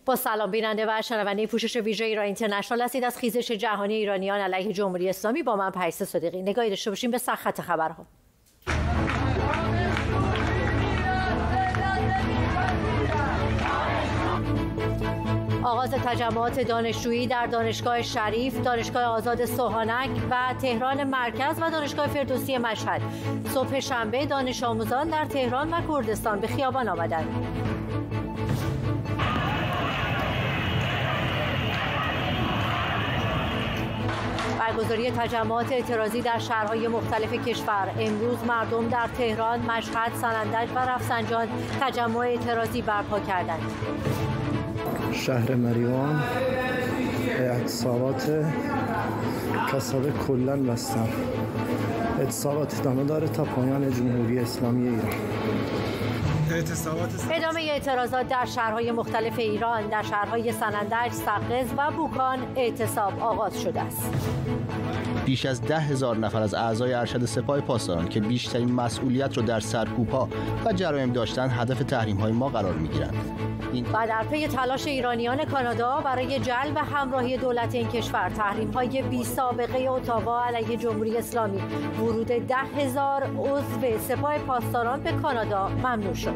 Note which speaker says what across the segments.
Speaker 1: با سلام بیننده و شنونده پوشش ویژه ایران اینترنشنال هستید. از خیزش جهانی ایرانیان علیه جمهوری اسلامی با من پریسا صدیقی. نگاهی داشته باشیم به سرخط خبرها. آغاز تجمعات دانشجویی در دانشگاه شریف، دانشگاه آزاد سوهانک و تهران مرکز و دانشگاه فردوسی مشهد. صبح شنبه دانش آموزان در تهران و کردستان به خیابان آمدند. برگزاری تجمعات اعتراضی در شهرهای مختلف کشور. امروز مردم در تهران، مشهد، سنندج و رفسنجان تجمع اعتراضی برپا کردند.
Speaker 2: شهر مریوان اعتصابات کساد کلن بستن. اعتصابات ادامه داره تا پایان جمهوری اسلامی ایران.
Speaker 1: ادامه اعتراضات در شهرهای مختلف ایران. در شهرهای سنندج، سقز و بوکان اعتصاب آغاز شده است.
Speaker 3: بیش از 10,000 نفر از اعضای ارشد سپاه پاسداران که بیشترین مسئولیت را در سرکوب‌ها و جرایم داشتند هدف تحریم‌های ما قرار می‌گیرند.
Speaker 1: و در پی تلاش ایرانیان کانادا برای جلب همراهی دولت این کشور، تحریم‌های بی سابقه اتاوا علیه جمهوری اسلامی، ورود 10,000 عضو سپاه پاسداران به کانادا ممنوع شد.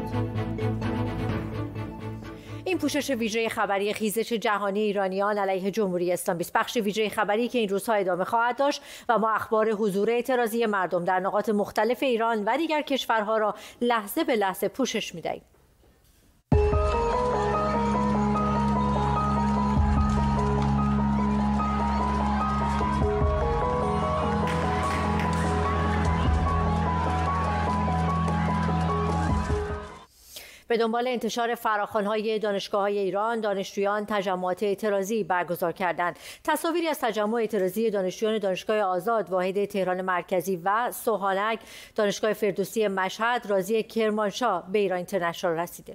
Speaker 1: این پوشش ویژه خبری خیزش جهانی ایرانیان علیه جمهوری اسلامی است. بخش ویژه خبری که این روزها ادامه خواهد داشت و ما اخبار حضور اعتراضی مردم در نقاط مختلف ایران و دیگر کشورها را لحظه به لحظه پوشش می‌دهیم. به دنبال انتشار فراخوان‌های دانشگاه‌های ایران، دانشجویان تجمعات اعتراضی برگزار کردند. تصاویری از تجمع اعتراضی دانشجویان دانشگاه آزاد، واحد تهران مرکزی و سوهانک، دانشگاه فردوسی مشهد، راضی کرمانشاه به ایران اینترنشنال رسیده.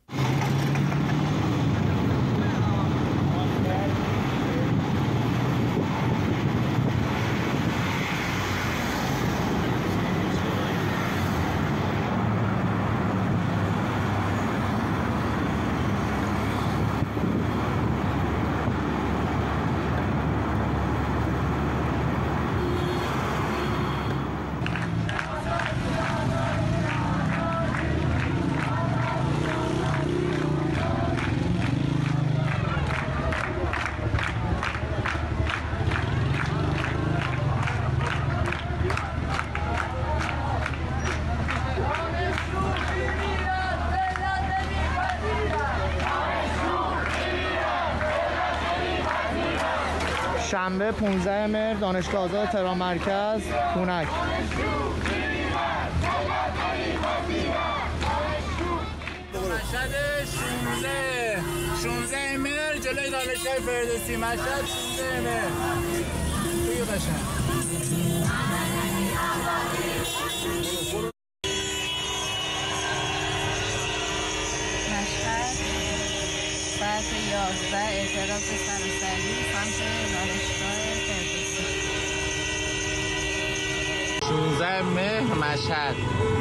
Speaker 4: شنبه 15 مهر دانشگاه آزاد تهران مرکز خونک.
Speaker 5: مشهد 16 مهر جلوی دانشگاه فردوسی مشهد 16 مهر. خیلی قشنگ.
Speaker 6: ساعت 11 اعتراض سراسری سمت دانشگاه فردوسی.
Speaker 5: 16 مهر مشهد.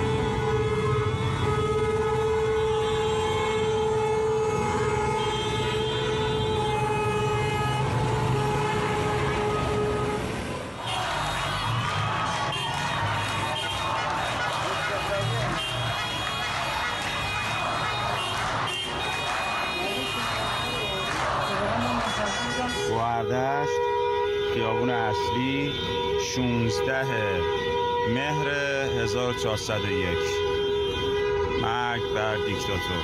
Speaker 7: گوهردشت خیابون اصلی 16 مهر 1401. مرگ بر دیکتاتور.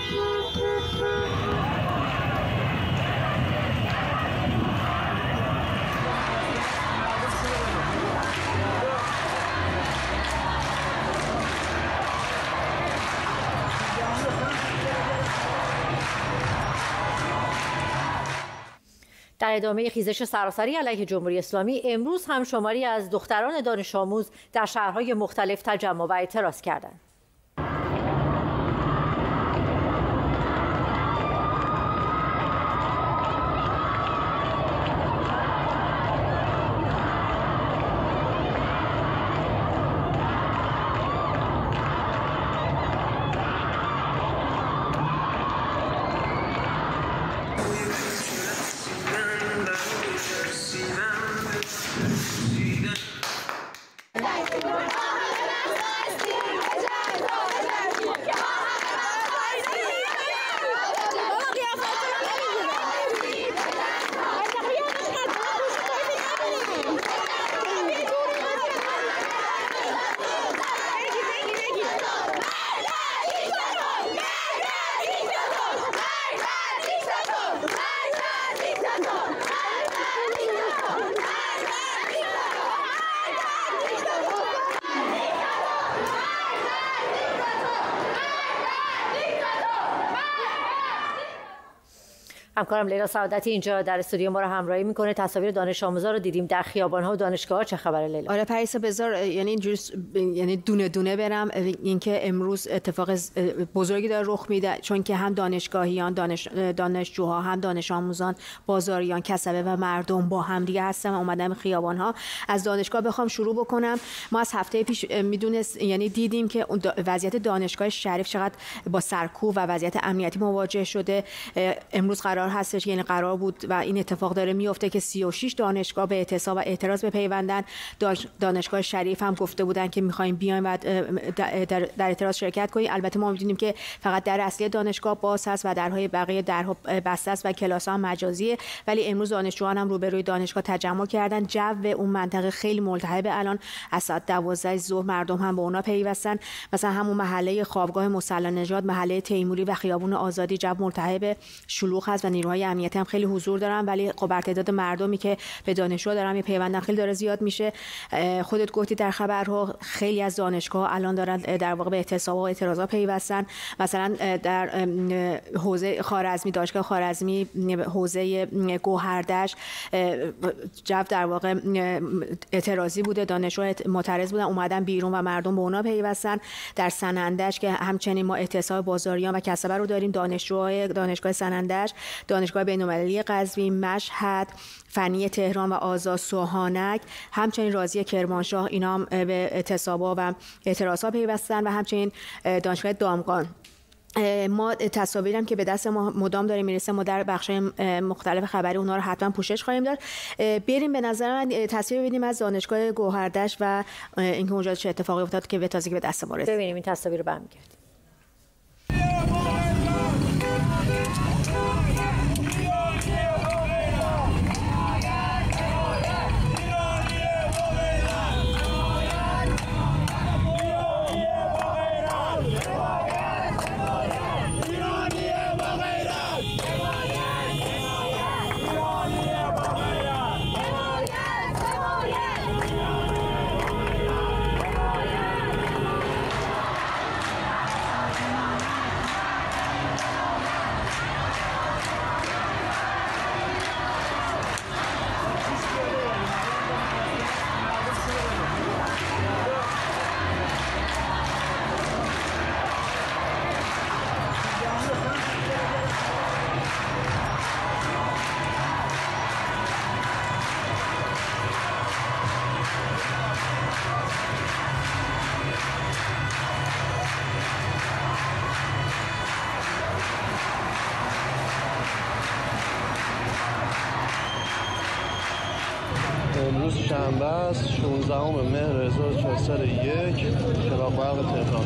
Speaker 1: در ادامه خیزش سراسری علیه جمهوری اسلامی، امروز هم شماری از دختران دانش آموز در شهرهای مختلف تجمع و اعتراض کردند. همکارم لیلا سعادتی اینجا در استودیو ما رو همراهی میکنه. تصاویر دانش آموزا رو دیدیم در خیابان‌ها و دانشگاه‌ها. چه خبره لیلا؟
Speaker 8: آره پریسا، بذار یعنی دونه دونه برم. اینکه امروز اتفاق بزرگی داره رخ میده، چون که هم دانشگاهیان، دانشجوها، هم دانش آموزان، بازاریان، کسبه و مردم با هم دیگه هستن اومدن خیابان‌ها. از دانشگاه بخوام شروع بکنم، ما از هفته پیش یعنی دیدیم که وضعیت دانشگاه شریف چقدر با سرکوب و وضعیت امنیتی مواجه شده. امروز قرار هستش، یعنی قرار بود و این اتفاق داره میفته که 36 دانشگاه به اعتصاب و اعتراض بپیوندن. دانشگاه شریف هم گفته بودن که می‌خوایم بیایم و در اعتراض شرکت کنیم. البته ما می‌دونیم که فقط در اصلی دانشگاه باز هست و درهای بقیه درها بسته است و کلاس‌ها هم مجازیه، ولی امروز دانشجویان هم روبروی دانشگاه تجمع کردن. جو اون منطقه خیلی ملتهب. الان از ساعت 12 ظهر مردم هم به اونا پیوستن. مثلا همون محله خوابگاه مصلی نژاد، محله تیموری و خیابون آزادی جو ملتهب شلوغ هست و نیروهای امنیتی هم خیلی حضور دارن، ولی خب بر تعداد مردمی که به دانشجو دارن پیوندن خیلی داره زیاد میشه. خودت گفتی در خبرها خیلی از دانشگاه الان دارن در واقع به اعتصاب و اعتراضات پیوستن. مثلا در حوزه خوارزمی، دانشگاه خوارزمی، حوزه گوهردشت جو در واقع اعتراضی بوده، دانشجو معترض بودن اومدن بیرون و مردم به اونا پیوستن. در سنندج که همچنین ما اعتصاب بازاریان و کسبه رو داریم، دانشجوهای دانشگاه سنندج، دانشگاه بین‌المللی قزوین، مشهد، فنی تهران و آزاد سوهانک، همچنین رازی کرمانشاه، اینا هم به اعتصابات و اعتراضات پیوستن و همچنین دانشگاه دامغان. ما تصاویرم که به دست ما مدام داره میرسه، ما در بخش‌های مختلف خبری اونها رو حتما پوشش خواهیم داد. بریم به نظر من تصویر ببینیم از دانشگاه گوهردشت و اینکه اونجا چه اتفاقی افتاد که به تازگی به دست ما رسید.
Speaker 1: ببینیم این تصاویر رو برمیگردیم.
Speaker 2: امروز شنبه است، 16 مهر 1401، چراغ برق تهران.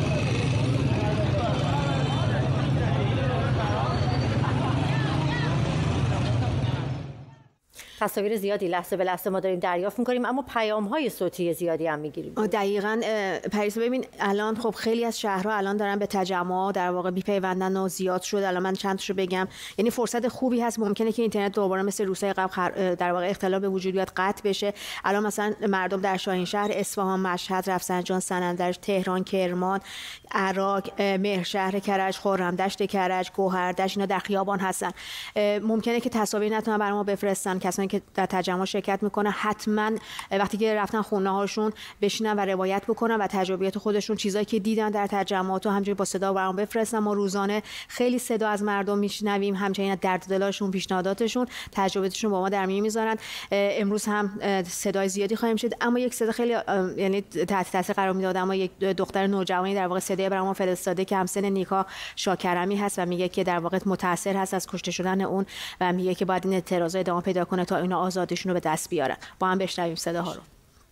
Speaker 1: تصاویر زیادی لحظه به لحظه ما داریم دریافت می‌کنیم، اما پیام‌های صوتی زیادی هم می‌گیریم.
Speaker 8: دقیقاً پریسا، ببین الان خب خیلی از شهرها الان دارن به تجمع در واقع میپیوندن و زیاد شد. الان من چند تاشو بگم، یعنی فرصت خوبی هست. ممکنه که اینترنت دوباره مثل روزهای قبل در واقع اختلال به وجود بیاد، قطع بشه. الان مثلا مردم در شاهینشهر، اصفهان، مشهد، رفسنجان، سنندج، تهران، کرمان، عراق، مهرشهر کرج، خرمدشت کرج، گوهردشت، اینا در خیابان هستن. ممکنه که تصاویر نتونن برام بفرستن. کسانی که در تجمع شرکت میکنن حتما وقتی که رفتن خونه هاشون بشینن و روایت بکنن و تجربیات خودشون، چیزایی که دیدن در تجمعات و همینجوری با صدا برام بفرستن. ما روزانه خیلی صدا از مردم میشنویم، همچنین درد دلاشون، پیشنهاداتشون، تجربیاتشون با ما در میون میذارن. امروز هم صدای زیادی خواهیم شد، اما یک صدا خیلی یعنی تحت تاثیر قرار میداد. اما یک دختر نوجوانی در واقع صدای برام فرستاده که همسن نیکا شاکرمی هست و میگه که در واقع متاثر هست از کشته شدن اون و میگه که باید این اعتراضات ادامه پیدا کنه تا اینا آزادیشون رو به دست بیارن. با هم بشنویم صداها رو.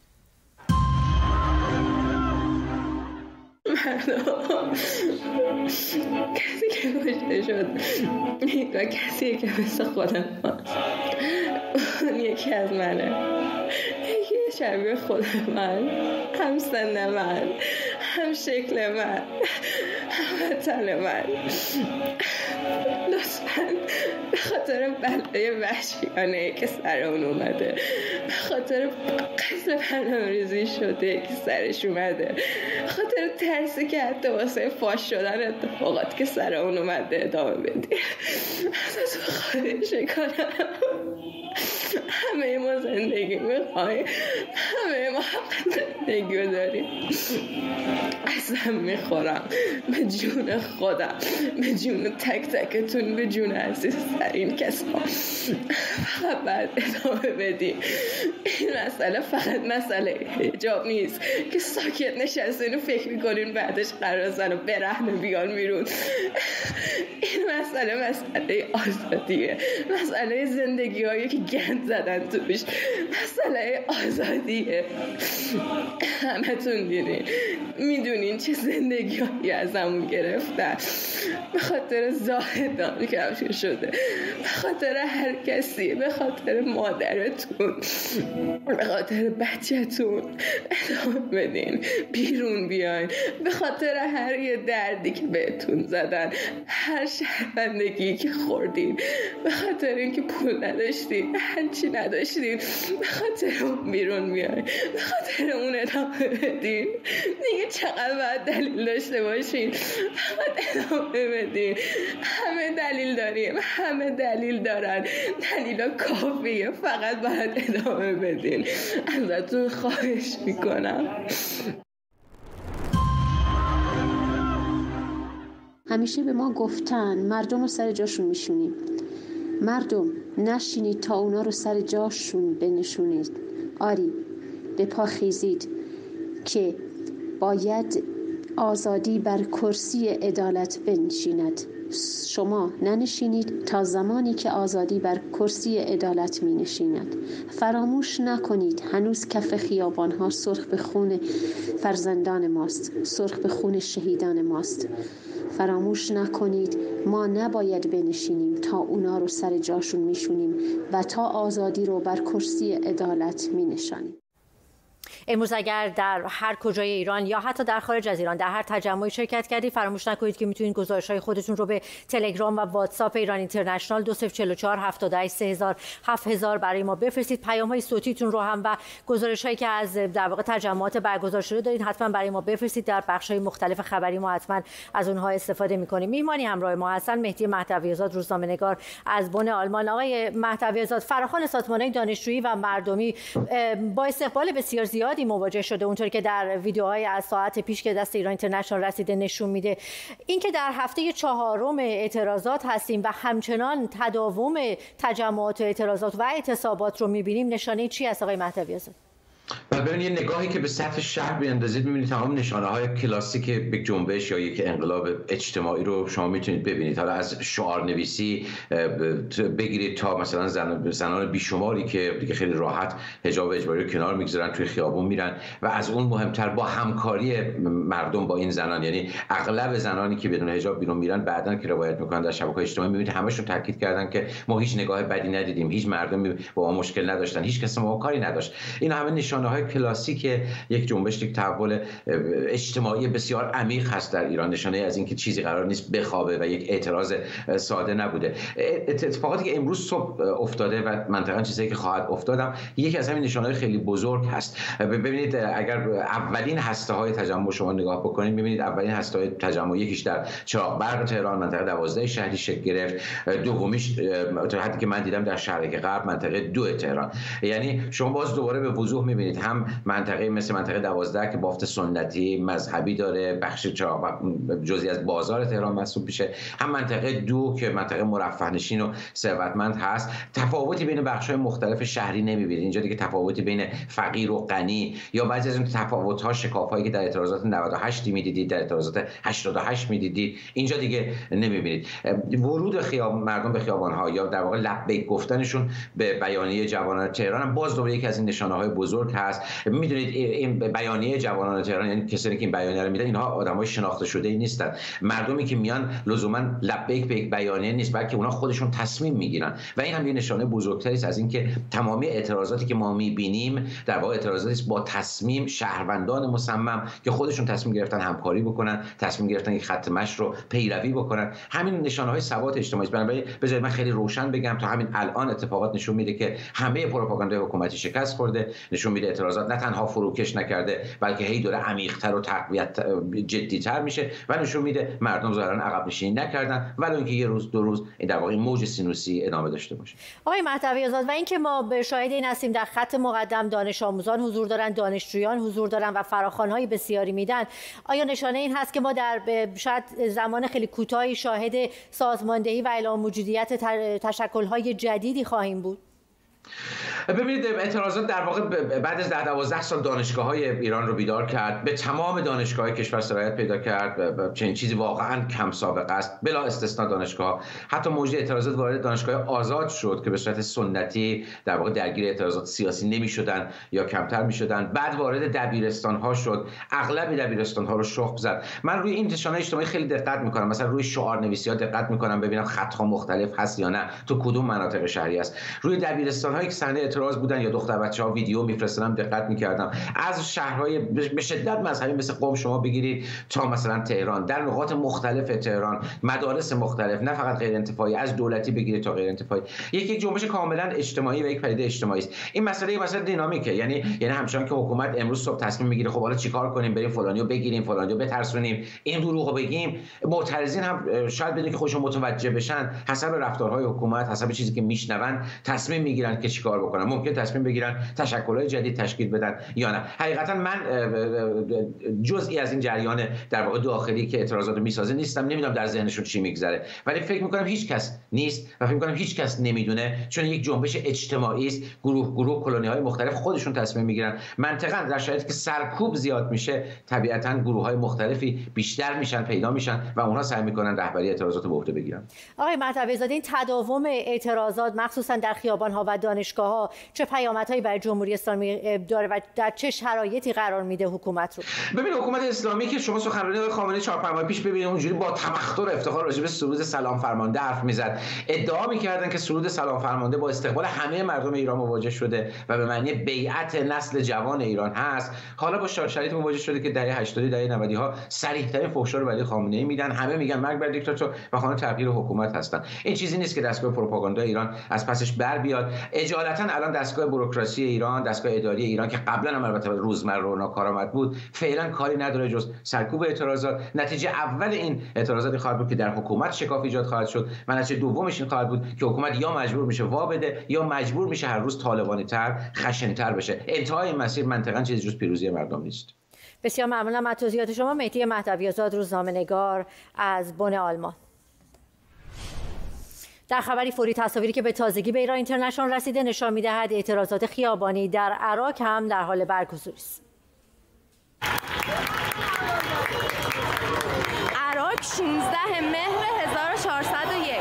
Speaker 6: کسی که کشته شد و کسی که مثل خودم اون یکی از منه، یکی شبیه خود من، هم سن من، هم شکل من، هم وطن من. لطفاً به خاطر بلای وحشیانه که سر اون اومده، به خاطر قتل برنامه‌ریزی شده که سرش اومده، خاطر ترسی که حتی واسه فاش شدن اتفاقات که سر اون اومده ادامه بدی. ازت خواهش کنم، همه ما زندگی میخوایم، همه ما حق زندگی رو داریم. اصلا میخورم به جون خودم، به جون تک تکتون، به جون عزیزترین کسا. فقط باید ادامه بدیم. این مسئله فقط مسئله حجاب نیست که ساکت نشستین و فکر میکنین بعدش قرار زن و برهنه بیان بیرون. این مسئله آزادیه، مسئله زندگی هایی که گند زدن توش، مسئله آزادیه. همه تون میدونین چه زندگی هایی ازمون گرفتن به خاطر زاهدان کفش شده، به خاطر هر کسی، به خاطر مادرتون، به خاطر بچه‌تون. ادامه بدین، بیرون بیاین، به خاطر هر یه دردی که بهتون زدن، هر شرمندگی که خوردین، به خاطر اینکه پول نداشتین، هرچی نداشتین، به خاطر اون بیرون بیاین، به خاطر اون ادامه بدین. دیگه چقدر باید دلیل داشته باشین؟ فقط ادامه بدین. همه دلیل داریم، همه دلیل دارن، دلیلا کافیه، فقط باید ادامه بدین. ازتون خواهش میکنم.
Speaker 9: همیشه به ما گفتن مردم رو سر جاشون میشونیم. مردم نشینید تا اونا رو سر جاشون بنشونید. آری، به پا خیزید که باید آزادی بر کرسی عدالت بنشیند. شما ننشینید تا زمانی که آزادی بر کرسی عدالت می نشیند. فراموش نکنید هنوز کف خیابان ها سرخ به خون فرزندان ماست، سرخ به خون شهیدان ماست. فراموش نکنید ما نباید بنشینیم تا اونا رو سر جاشون میشونیم و تا آزادی رو بر کرسی عدالت می نشانیم.
Speaker 1: امروز اگر در هر کجای ایران یا حتی در خارج از ایران در هر تجمعی شرکت کردید، فراموش نکنید که میتونید گزارش‌های خودتون رو به تلگرام و واتساپ ایران اینترنشنال 2044 78 3000 7000 برای ما بفرستید. پیام‌های صوتیتون رو هم و گزارش‌هایی که از در واقع تجمعات برگزار شده دارید حتما برای ما بفرستید. در بخش‌های مختلف خبری ما حتما از اونها استفاده می‌کنیم. میهمانی همراه ما هستن مهدی مهدوی‌آزاد، روزنامه‌نگار از بن آلمان. آقای مهدوی‌آزاد، فراخوان سازمان‌های دانشجویی و مردمی با استقبال بسیار زیادی مواجه شده، اونطوری که در ویدیوهای از ساعت پیش که دست ایران اینترنشنال رسیده نشون میده. اینکه در هفته 4 اعتراضات هستیم و همچنان تداوم تجمعات و اعتراضات و اعتصابات رو میبینیم، نشانه چی است آقای مهدوی‌آزاد؟
Speaker 10: ببینید یه نگاهی که به سطح شهر بیاندازید می‌بینید تمام نشانه‌های کلاسیک یک جنبش یا یک انقلاب اجتماعی رو شما میتونید ببینید. حالا از شعارنویسی بگیرید تا مثلا زنان بیشماری که دیگه خیلی راحت حجاب اجباری رو کنار میگذارن، توی خیابون میرن، و از اون مهمتر با همکاری مردم با این زنان، یعنی اغلب زنانی که بدون حجاب بیرون میرن بعداً که روایت میکنن در شبکه‌های اجتماعی میبینید همشون تاکید کردن که ما هیچ نگاه بدی ندیدیم، هیچ مردمی با ما مشکل نداشتن، هیچ کس ما کاری نداشت. این همه نشانه‌های کلاسیک یک جنبش، یک تحول اجتماعی بسیار عمیق هست در ایران، نشانه از اینکه چیزی قرار نیست بخوابه و یک اعتراض ساده نبوده. اتفاقاتی که امروز صبح افتاده و منطقاً چیزایی که خواهد افتادم، یکی از همین نشانه‌های خیلی بزرگ هست. ببینید اگر اولین هسته‌های تجمع شما نگاه بکنید، می‌بینید اولین هسته‌های تجمع یکیش در چراغ برق تهران منطقه 12 شهری شکل گرفت، دومیش تا حدی که من دیدم در شرق غرب منطقه 2 تهران. یعنی شما باز دوباره به وضوح می‌بینید هم منطقه مثل منطقه 12 که بافت سنتی مذهبی داره، بخش جزئی از بازار تهران محسوب میشه، هم منطقه 2 که منطقه مرفه نشین و ثروتمند هست. تفاوتی بین بخش‌های مختلف شهری نمی‌بینید. اینجا دیگه تفاوتی بین فقیر و غنی یا بعضی از اون تفاوت‌ها، شکاف‌هایی که در اعتراضات 98 می‌دیدید، در اعتراضات 88 می‌دیدید، اینجا دیگه نمی‌بینید. ورود مردم به خیابان‌ها یا در واقع لبیک گفتنشون به بیانیه جوانان تهران هم باز دوباره یکی از این نشانه‌های بزرگ هست هست. میدونید این بیانیه جوانان تهران، یعنی کسانی که این بیانیه رو میدن، اینها آدمای شناخته شده ای نیستن. مردمی که میان لزوما لبیک به یک بیانیه نیست، بلکه اونها خودشون تصمیم میگیرن و این هم یه نشانه بزرگتری است از اینکه تمامی اعتراضاتی که ما میبینیم در واقع اعتراضاتی است با تصمیم شهروندان مصمم که خودشون تصمیم گرفتن همکاری بکنن، تصمیم گرفتن یک خط مشی رو پیروی بکنن. همین نشانه‌های ثبات اجتماعی است. بنابراین بذارید من خیلی روشن بگم، تا همین الان اتفاقات نشون میده که همه پروپاگاندای حکومتی شکست خورده. نشون میده اعتراضات نه تنها فروکش نکرده، بلکه هی داره عمیق‌تر و تقویت جدی‌تر میشه و نشون میده مردم ظاهراً عقب نشینی نکردن، ولی اینکه یه روز دو روز این در واقع موج سینوسی ادامه داشته باشه.
Speaker 1: آقای مهدوی آزاد، و اینکه ما به شاهد این هستیم در خط مقدم دانش آموزان حضور دارن، دانشجویان حضور دارن و فراخوان‌های بسیاری میدن، آیا نشانه این هست که ما در شاید زمان خیلی کوتاهی شاهد سازماندهی و اعلام موجودیت تشکل‌های جدیدی خواهیم بود؟
Speaker 10: ببینید، اعتراضات در واقع بعد از 10-12 سال دانشگاه‌های ایران رو بیدار کرد، به تمام دانشگاه‌های کشور سرایت پیدا کرد. چنین چیزی واقعاً کم سابقه است، بلا استثنا دانشگاه. حتی موج اعتراضات وارد دانشگاه آزاد شد که به صورت سنتی در واقع درگیر اعتراضات سیاسی نمی‌شدن یا کمتر می‌شدن. بعد وارد دبیرستان‌ها شد، اغلب دبیرستان‌ها رو شخم زد. من روی این نشانه‌های اجتماعی خیلی دقت می‌کنم، مثلا روی شعارنویسی‌ها دقت می‌کنم ببینم خط‌ها مختلف هست یا نه، تو کدوم مناطق شهری است. روی دبیرستان‌هایی که صحنه اعتراض بودن یا دختر بچه‌ها ویدیو میفرستادن دقت می‌کردم. از شهرهای به شدت مذهبی مثل قم شما بگیرید تا مثلا تهران، در نقاط مختلف تهران، مدارس مختلف، نه فقط غیر انتفاعی، از دولتی بگیرید تا غیر انتفاعی، یک جنبش کاملا اجتماعی و یک پدیده اجتماعی است. این مسئله دینامیکه، یعنی همچنان که حکومت امروز صبح تصمیم میگیره خب حالا چیکار کنیم، بریم فلانیو بگیریم، فلانیو بترسونیم، این دروغو بگیم، معترضین هم شاید بدون که خودشون متوجه بشن حسب رفتارهای حکومت، حسب چیزی که میشنون تصمیم میگیرن که چیکار بکنن. ممکن تصمیم بگیرن تشکل‌های جدید تشکیل بدن یا نه. حقیقتا من جزئی از این جریان در واقع داخلی که اعتراضات میسازه نیستم، نمیدونم در ذهنشون چی میگذره، ولی فکر میکنم هیچ کس نیست و فکر میکنم هیچ کس نمیدونه، چون یک جنبش اجتماعی است. گروه کلونی‌های مختلف خودشون تصمیم میگیرن. منطقاً در شرایطی که سرکوب زیاد میشه، طبیعتاً گروه‌های مختلفی بیشتر میشن، پیدا میشن و اونها سعی میکنن رهبری اعتراضات رو به عهده بگیرن.
Speaker 1: آقای مهدوی زاده، این تداوم اعتراضات مخصوصاً در خیابان‌ها و دانشگاه‌ها چه پیامدهایی برای جمهوری اسلامی داره و در چه شرایطی قرار میده حکومت رو؟
Speaker 10: ببینید، حکومت اسلامی که شما سخنرانی آقای خامنه‌ای 4-5 ماه پیش ببینید اونجوری با تمختر و افتخار راجع به سرود سلام فرمانده حرف میزد. ادعا میکردن که سرود سلام فرمانده با استقبال همه مردم ایران مواجه شده و به معنی بیعت نسل جوان ایران هست. حالا با شرایط مواجه شده که دهه 80 دهه 90 ها صریح‌ترین فحشا رو برای خامنه‌ای میدن. همه میگن مرگ بر دیکتاتور و خواهان تغییر حکومت هستن. این چیزی نیست که دستگاه پروپاگاندا ایران از پسش بر بیاد. اجالتا الان دستگاه بوروکراسی ایران، دستگاه اداری ایران که قبلا هم البته روزمره و ناکارآمد بود، فعلا کاری نداره جز سرکوب اعتراضات. نتیجه اول این اعتراضات خواهد بود که در حکومت شکاف ایجاد خواهد شد و نتیجه دومش این خواهد بود که حکومت یا مجبور میشه وا بده یا مجبور میشه هر روز طالبانی‌تر، خشن‌تر بشه. انتهای مسیر منطقاً چیزی جز پیروزی مردم نیست.
Speaker 1: بسیار ممنونم از توضیحات شما. مهدی مهدوی آزاد، روزنامه‌نگار از بن آلمان. در خبری فوری، تصاویری که به تازگی به ایران اینترنشنال رسیده نشان می‌دهد اعتراضات خیابانی در عراق هم در حال برگزاری است.
Speaker 11: عراق 16 مهر 1401.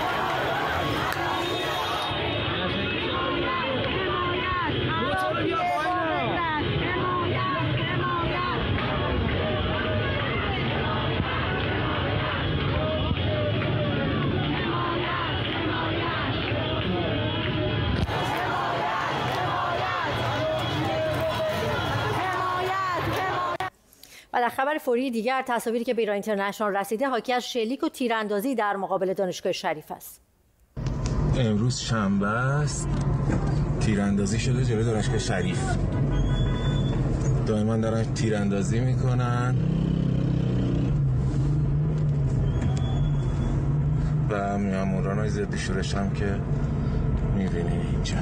Speaker 1: و در خبر فوری دیگر، تصاویری که به ایران اینترنشنال رسیده حاکی از شلیک و تیراندازی در مقابل دانشگاه شریف است.
Speaker 12: امروز شنبه است، تیراندازی شده جلوی دانشگاه شریف. دائما دارن تیراندازی میکنن و ماموران ضد شورش هم که میبینید اینجا.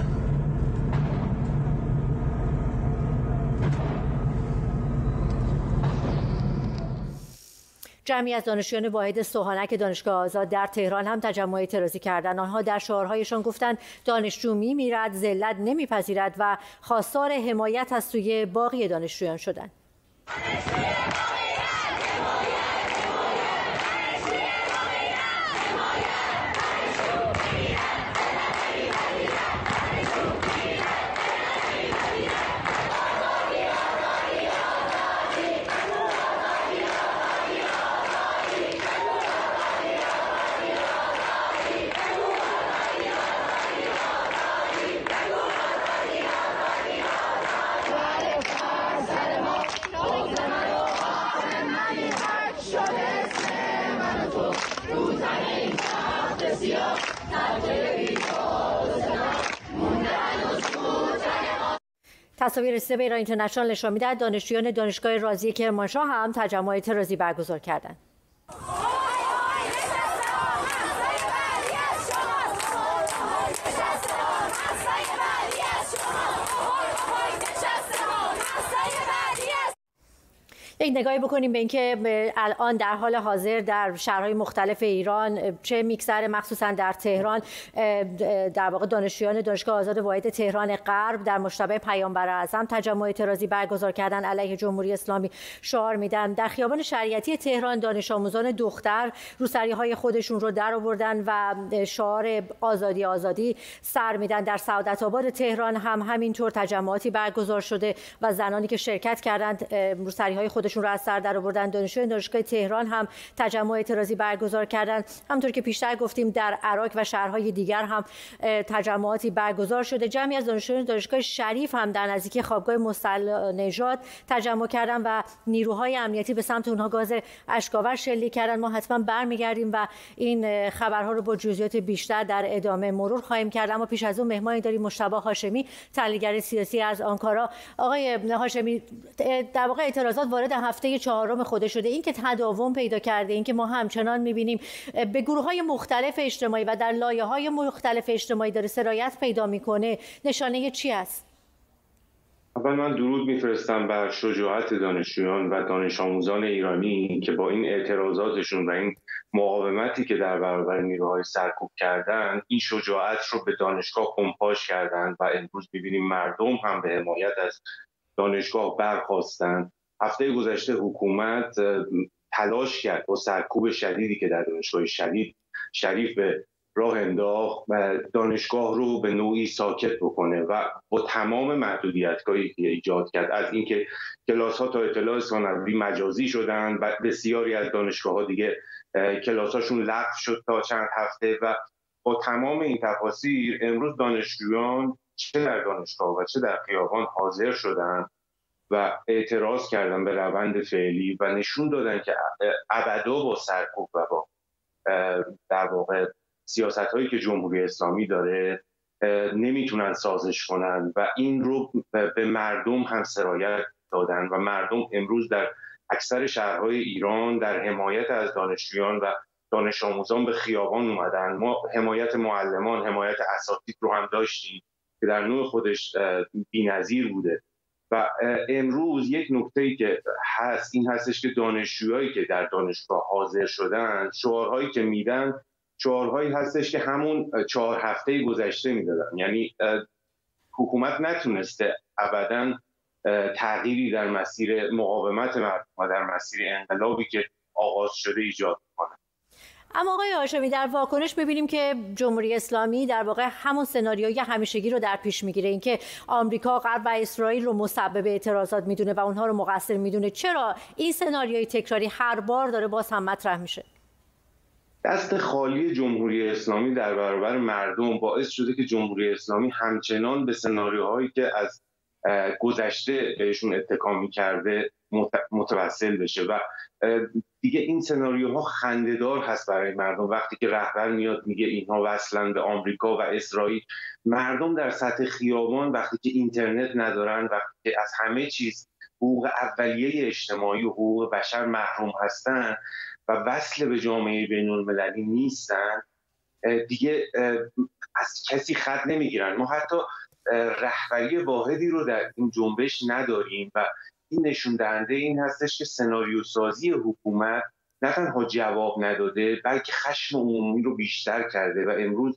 Speaker 1: جمعی از دانشجویان واحد سوهانک دانشگاه آزاد در تهران هم تجمع اعتراضی کردند. آنها در شعارهایشان گفتند دانشجو میمیرد، ذلت نمیپذیرد و خواستار حمایت از سوی باقی دانشجویان شدند. تصاویر رسیده به ایران اینترنشنال نشان می‌دهد دانشجویان دانشگاه رازی کرمانشاه هم تجمع اعتراضی برگزار کردند. یک نگاهی بکنیم به اینکه الان در حال حاضر در شهرهای مختلف ایران چه میکسر مخصوصا در تهران در واقع دانشجویان دانشگاه آزاد واحد تهران غرب در مشتبه پیامبر اعظم تجمع اعتراضی برگزار کردن علیه جمهوری اسلامی شعار میدن. در خیابان شریعتی تهران دانش آموزان دختر روسری‌های خودشون رو در آوردن و شعار آزادی آزادی سر میدن. در سعادت آباد تهران هم همینطور تجمعاتی برگزار شده و زنانی که شرکت کردند روسری‌های خودشون رو از سر در آوردن. دانشجویان دانشگاه تهران هم تجمع اعتراضی برگزار کردند. همونطور که پیشتر گفتیم در عراق و شهرهای دیگر هم تجمعاتی برگزار شده. جمعی از دانشجویان دانشگاه شریف هم در نزدیکی خوابگاه مصطفی نژاد تجمع کردن و نیروهای امنیتی به سمت اونها گاز اشک‌آور شلیک کردن. ما حتما برمیگردیم و این خبرها رو با جزئیات بیشتر در ادامه مرور خواهیم کرد. اما پیش از اون مهمانی داریم مجتبی هاشمی، تحلیلگر سیاسی از آنکارا. آقای هاشمی، در واقع اعتراضات وارد هفته چهارم خود شده. این که تداوم پیدا کرده، این که ما همچنان می‌بینیم به گروه‌های مختلف اجتماعی و در لایه‌های مختلف اجتماعی داره سرایت پیدا می‌کنه، نشانه چی است؟
Speaker 13: اول من درود میفرستم بر شجاعت دانشجویان و دانش آموزان ایرانی که با این اعتراضاتشون و این مقاومتی که در برابر نیروهای سرکوب کردن، این شجاعت رو به دانشگاه کنپاش کردن و امروز می‌بینیم مردم هم به حمایت از دانشگاه برخاستن. هفته گذشته حکومت تلاش کرد با سرکوب شدیدی که در دانشگاه شریف به راه انداخت و دانشگاه رو به نوعی ساکت بکنه و با تمام محدودیت‌هایی که ایجاد کرد، از اینکه کلاس‌ها تا اطلاع ثانوی مجازی شدن و بسیاری از دانشگاه‌ها دیگه کلاس‌هاشون لغو شد تا چند هفته و با تمام این تفاصیل امروز دانشجویان چه در دانشگاه و چه در خیابان حاضر شدن و اعتراض کردن به روند فعلی و نشون دادن که ابدا با سرکوب و با در واقع سیاست‌هایی که جمهوری اسلامی داره نمیتونن سازش کنن و این رو به مردم هم سرایت دادن و مردم امروز در اکثر شهرهای ایران در حمایت از دانشجویان و دانش آموزان به خیابان اومدن. ما حمایت معلمان، حمایت اساتید رو هم داشتیم که در نوع خودش بی‌نظیر بوده. و امروز یک نکته‌ای که هست این هستش که دانشجویایی که در دانشگاه حاضر شدن شعارهایی که میدن شعارهایی هستش که همون 4 هفته گذشته میدادن. یعنی حکومت نتونسته ابداً تغییری در مسیر مقاومت مردم و در مسیر انقلابی که آغاز شده ایجاد کنه.
Speaker 1: اما آقای هاشمی، در واکنش ببینیم که جمهوری اسلامی در واقع همون سناریوی همیشگی رو در پیش میگیره، اینکه آمریکا، غرب و اسرائیل رو مسبب اعتراضات میدونه و اونها رو مقصر میدونه. چرا این سناریوی تکراری هر بار داره باز هم مطرح میشه؟
Speaker 13: دست خالی جمهوری اسلامی در برابر مردم باعث شده که جمهوری اسلامی همچنان به سناریوهایی که از گذشته بهشون اتکا می‌کرده متوسل بشه و دیگه این سناریوها خنده‌دار هست برای مردم. وقتی که رهبر میاد میگه اینها وصلن به آمریکا و اسرائیل، مردم در سطح خیابان وقتی که اینترنت ندارن، وقتی که از همه چیز حقوق اولیه اجتماعی و حقوق بشر محروم هستن و وصل به جامعه بین‌المللی نیستن، دیگه از کسی خط نمیگیرن. ما حتی رهبری واحدی رو در این جنبش نداریم و این نشون دهنده این هستش که سناریو سازی حکومت نه تنها جواب نداده بلکه خشم عمومی رو بیشتر کرده و امروز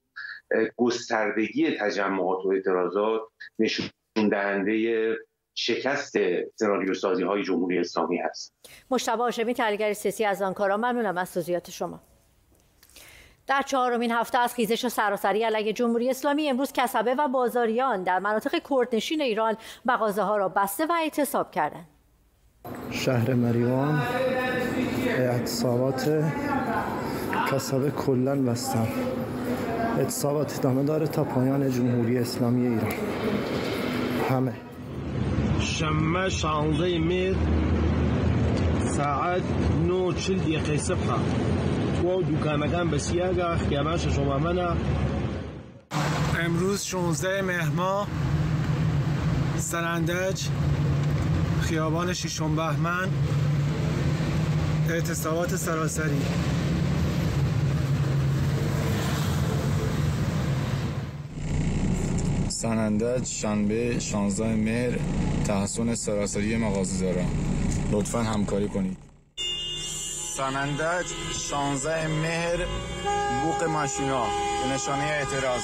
Speaker 13: گستردگی تجمعات و اعتراضات نشون دهنده شکست سناریو سازی های جمهوری اسلامی هست.
Speaker 1: مجتبی هاشمی، تحلیلگر سیاسی از آنکارا، ممنونم از توضیحات شما. در 4مین هفته از خیزش سراسری علیه جمهوری اسلامی امروز کسبه و بازاریان در مناطق کردنشین ایران مغازه‌ها را بسته و اعتصاب کردند.
Speaker 2: شهر مریوان اعتصابات کسبه کلاً بستن. اعتصابات ادامه داره تا پایان جمهوری اسلامی ایران. همه
Speaker 14: شنبه 16 مهر ساعت 9:40 صبح و دکانگان بسیار خیابان شما منه.
Speaker 15: امروز 16 مهر ماه
Speaker 14: سنندج، خیابان ششم بهمن، اعتصابات سراسری.
Speaker 12: سنندج، شنبه 16 مهر، تحصن سراسری مغازه‌داران. لطفاً همکاری کنید. سنندج، 16 مهر، بوق ماشینا به نشانه اعتراض.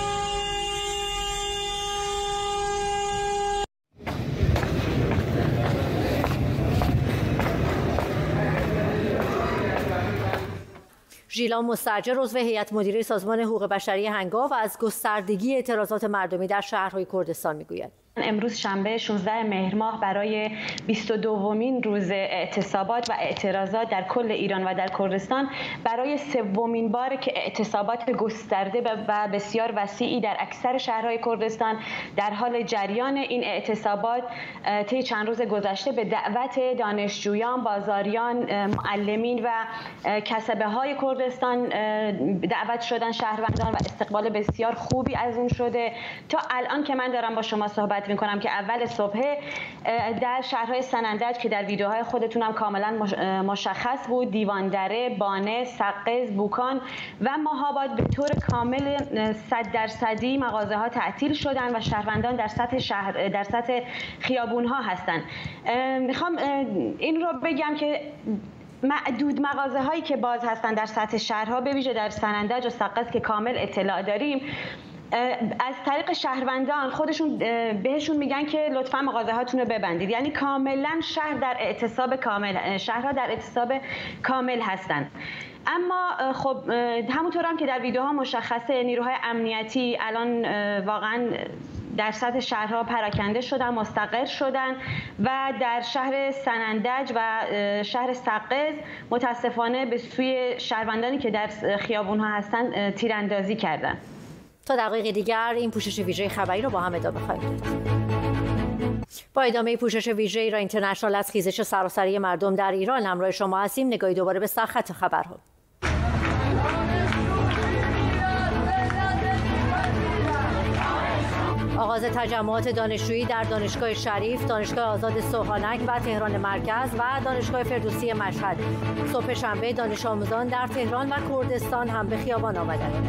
Speaker 1: ژیلا مستاجر عضو هیئت مدیره سازمان حقوق بشری هنگاو از گستردگی اعتراضات مردمی در شهرهای کردستان میگوید.
Speaker 15: امروز شنبه 16 مهر ماه برای 22مین روز اعتصابات و اعتراضات در کل ایران و در کردستان برای سومین بار که اعتصابات گسترده و بسیار وسیعی در اکثر شهرهای کردستان در حال جریان. این اعتصابات طی چند روز گذشته به دعوت دانشجویان، بازاریان، معلمین و کسبه های کردستان دعوت شدن شهروندان و استقبال بسیار خوبی از اون شده. تا الان که من دارم با شما صحبت میکنم که اول صبح در شهرهای سنندج که در ویدیوهای خودتون هم کاملا مشخص بود، دیواندره، بانه، سقز، بوکان و ماهاباد به طور کامل 100% مغازه ها تعطیل شدن و شهروندان در سطح خیابون ها هستن. میخوام این رو بگم که معدود مغازه هایی که باز هستن در سطح شهرها، به ویژه در سنندج و سقز که کامل اطلاع داریم، از طریق شهروندان خودشون بهشون میگن که لطفا مغازه هاتون رو ببندید. یعنی کاملا شهرها در اعتصاب کامل هستن. اما خب همونطور هم که در ویدیوها مشخصه، نیروهای امنیتی الان واقعا در سطح شهرها پراکنده شدن، مستقر شدن و در شهر سنندج و شهر سقز متاسفانه به سوی شهروندانی که در خیابونها هستن تیراندازی کردن.
Speaker 1: تا دقایق دیگر این پوشش ویژه خبری رو با هم ادامه خواهیم داد. با ادامه پوشش ویژه ایران اینترنشنال از خیزش سراسری مردم در ایران همراه شما هستیم. نگاهی دوباره به سرخط خبرها. آغاز تجمعات دانشجویی در دانشگاه شریف، دانشگاه آزاد سوهانک و تهران مرکز و دانشگاه فردوسی مشهد. صبح شنبه دانش آموزان در تهران و کردستان هم به خیابان آمدند.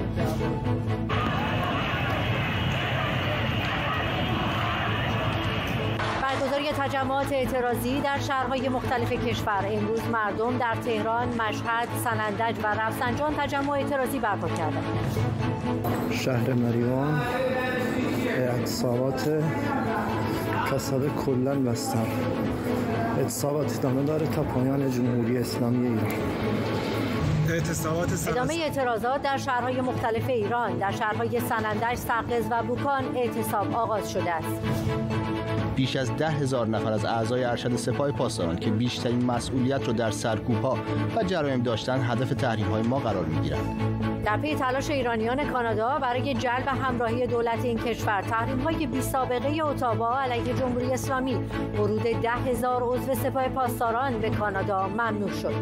Speaker 1: برگزاری تجمعات اعتراضی در شهرهای مختلف کشور. امروز مردم در تهران، مشهد، سنندج و رفسنجان تجمع اعتراضی برپا کردند.
Speaker 2: شهر مریوان اعتصابات کسبه کلن بستن. اعتصابات ادامه داره تا پایان جمهوری اسلامی ایران.
Speaker 1: ادامه اعتراضات در شهرهای مختلف ایران. در شهرهای سنندج، سقز و بوکان اعتصاب آغاز شده است.
Speaker 3: بیش از 10,000 نفر از اعضای ارشد سپاه پاسداران که بیشترین مسئولیت را در سرکوب‌ها و جرایم داشتند هدف تحریم‌های ما قرار می‌گیرند.
Speaker 1: در پی تلاش ایرانیان کانادا برای جلب همراهی دولت این کشور، تحریم‌های بی‌سابقه اتاوا علیه جمهوری اسلامی، ورود 10,000 عضو سپاه پاسداران به کانادا ممنوع شد.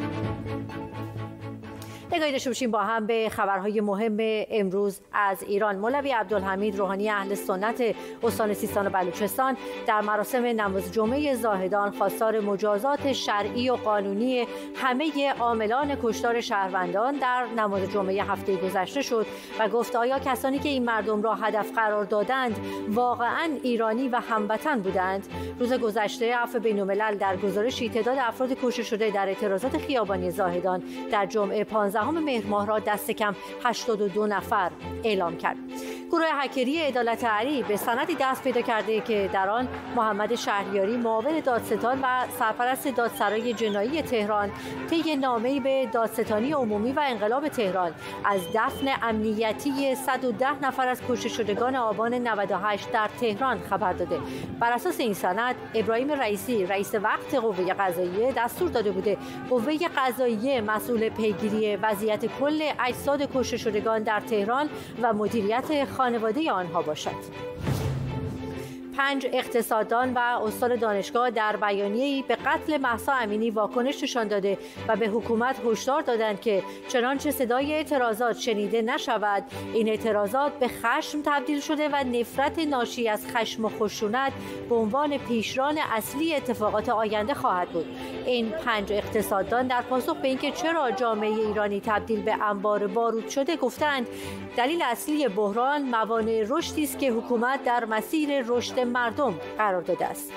Speaker 1: نگاهی داشته باشیم با هم به خبرهای مهم امروز از ایران. مولوی عبدالحمید روحانی اهل سنت استان سیستان و بلوچستان در مراسم نماز جمعه زاهدان خواستار مجازات شرعی و قانونی همه عاملان کشتار شهروندان در نماز جمعه هفته گذشته شد و گفت آیا کسانی که این مردم را هدف قرار دادند واقعاً ایرانی و هموطن بودند؟ روز گذشته عفو بین‌الملل در گزارشی تعداد افراد کشته شده در اعتراضات خیابانی زاهدان در جمعه 15 مهر ماه را دست کم 82 نفر اعلام کرد. گروه هکری عدالت علی به سندی دست پیدا کرده که در آن محمد شهریاری معاون دادستان و سرپرست دادسرای جنایی تهران طی نامه‌ای به دادستانی عمومی و انقلاب تهران از دفن امنیتی 110 نفر از کشته شدگان آبان 98 در تهران خبر داده. بر اساس این سند ابراهیم رئیسی رئیس وقت قوه قضاییه دستور داده بوده قوه قضاییه مسئول پیگیری وضعیت کل اجساد کشته شدگان در تهران و مدیریت خانواده آنها باشد. 5 اقتصاددان و استاد دانشگاه در بیانیه‌ای به قتل مهسا امینی واکنش نشان داده و به حکومت هشدار دادند که چنانچه صدای اعتراضات شنیده نشود، این اعتراضات به خشم تبدیل شده و نفرت ناشی از خشم و خشونت به عنوان پیشران اصلی اتفاقات آینده خواهد بود. این 5 اقتصاددان در پاسخ به اینکه چرا جامعه ایرانی تبدیل به انبار بارود شده گفتند دلیل اصلی بحران موانع رشدی است که حکومت در مسیر رشد مردم قرار داده است.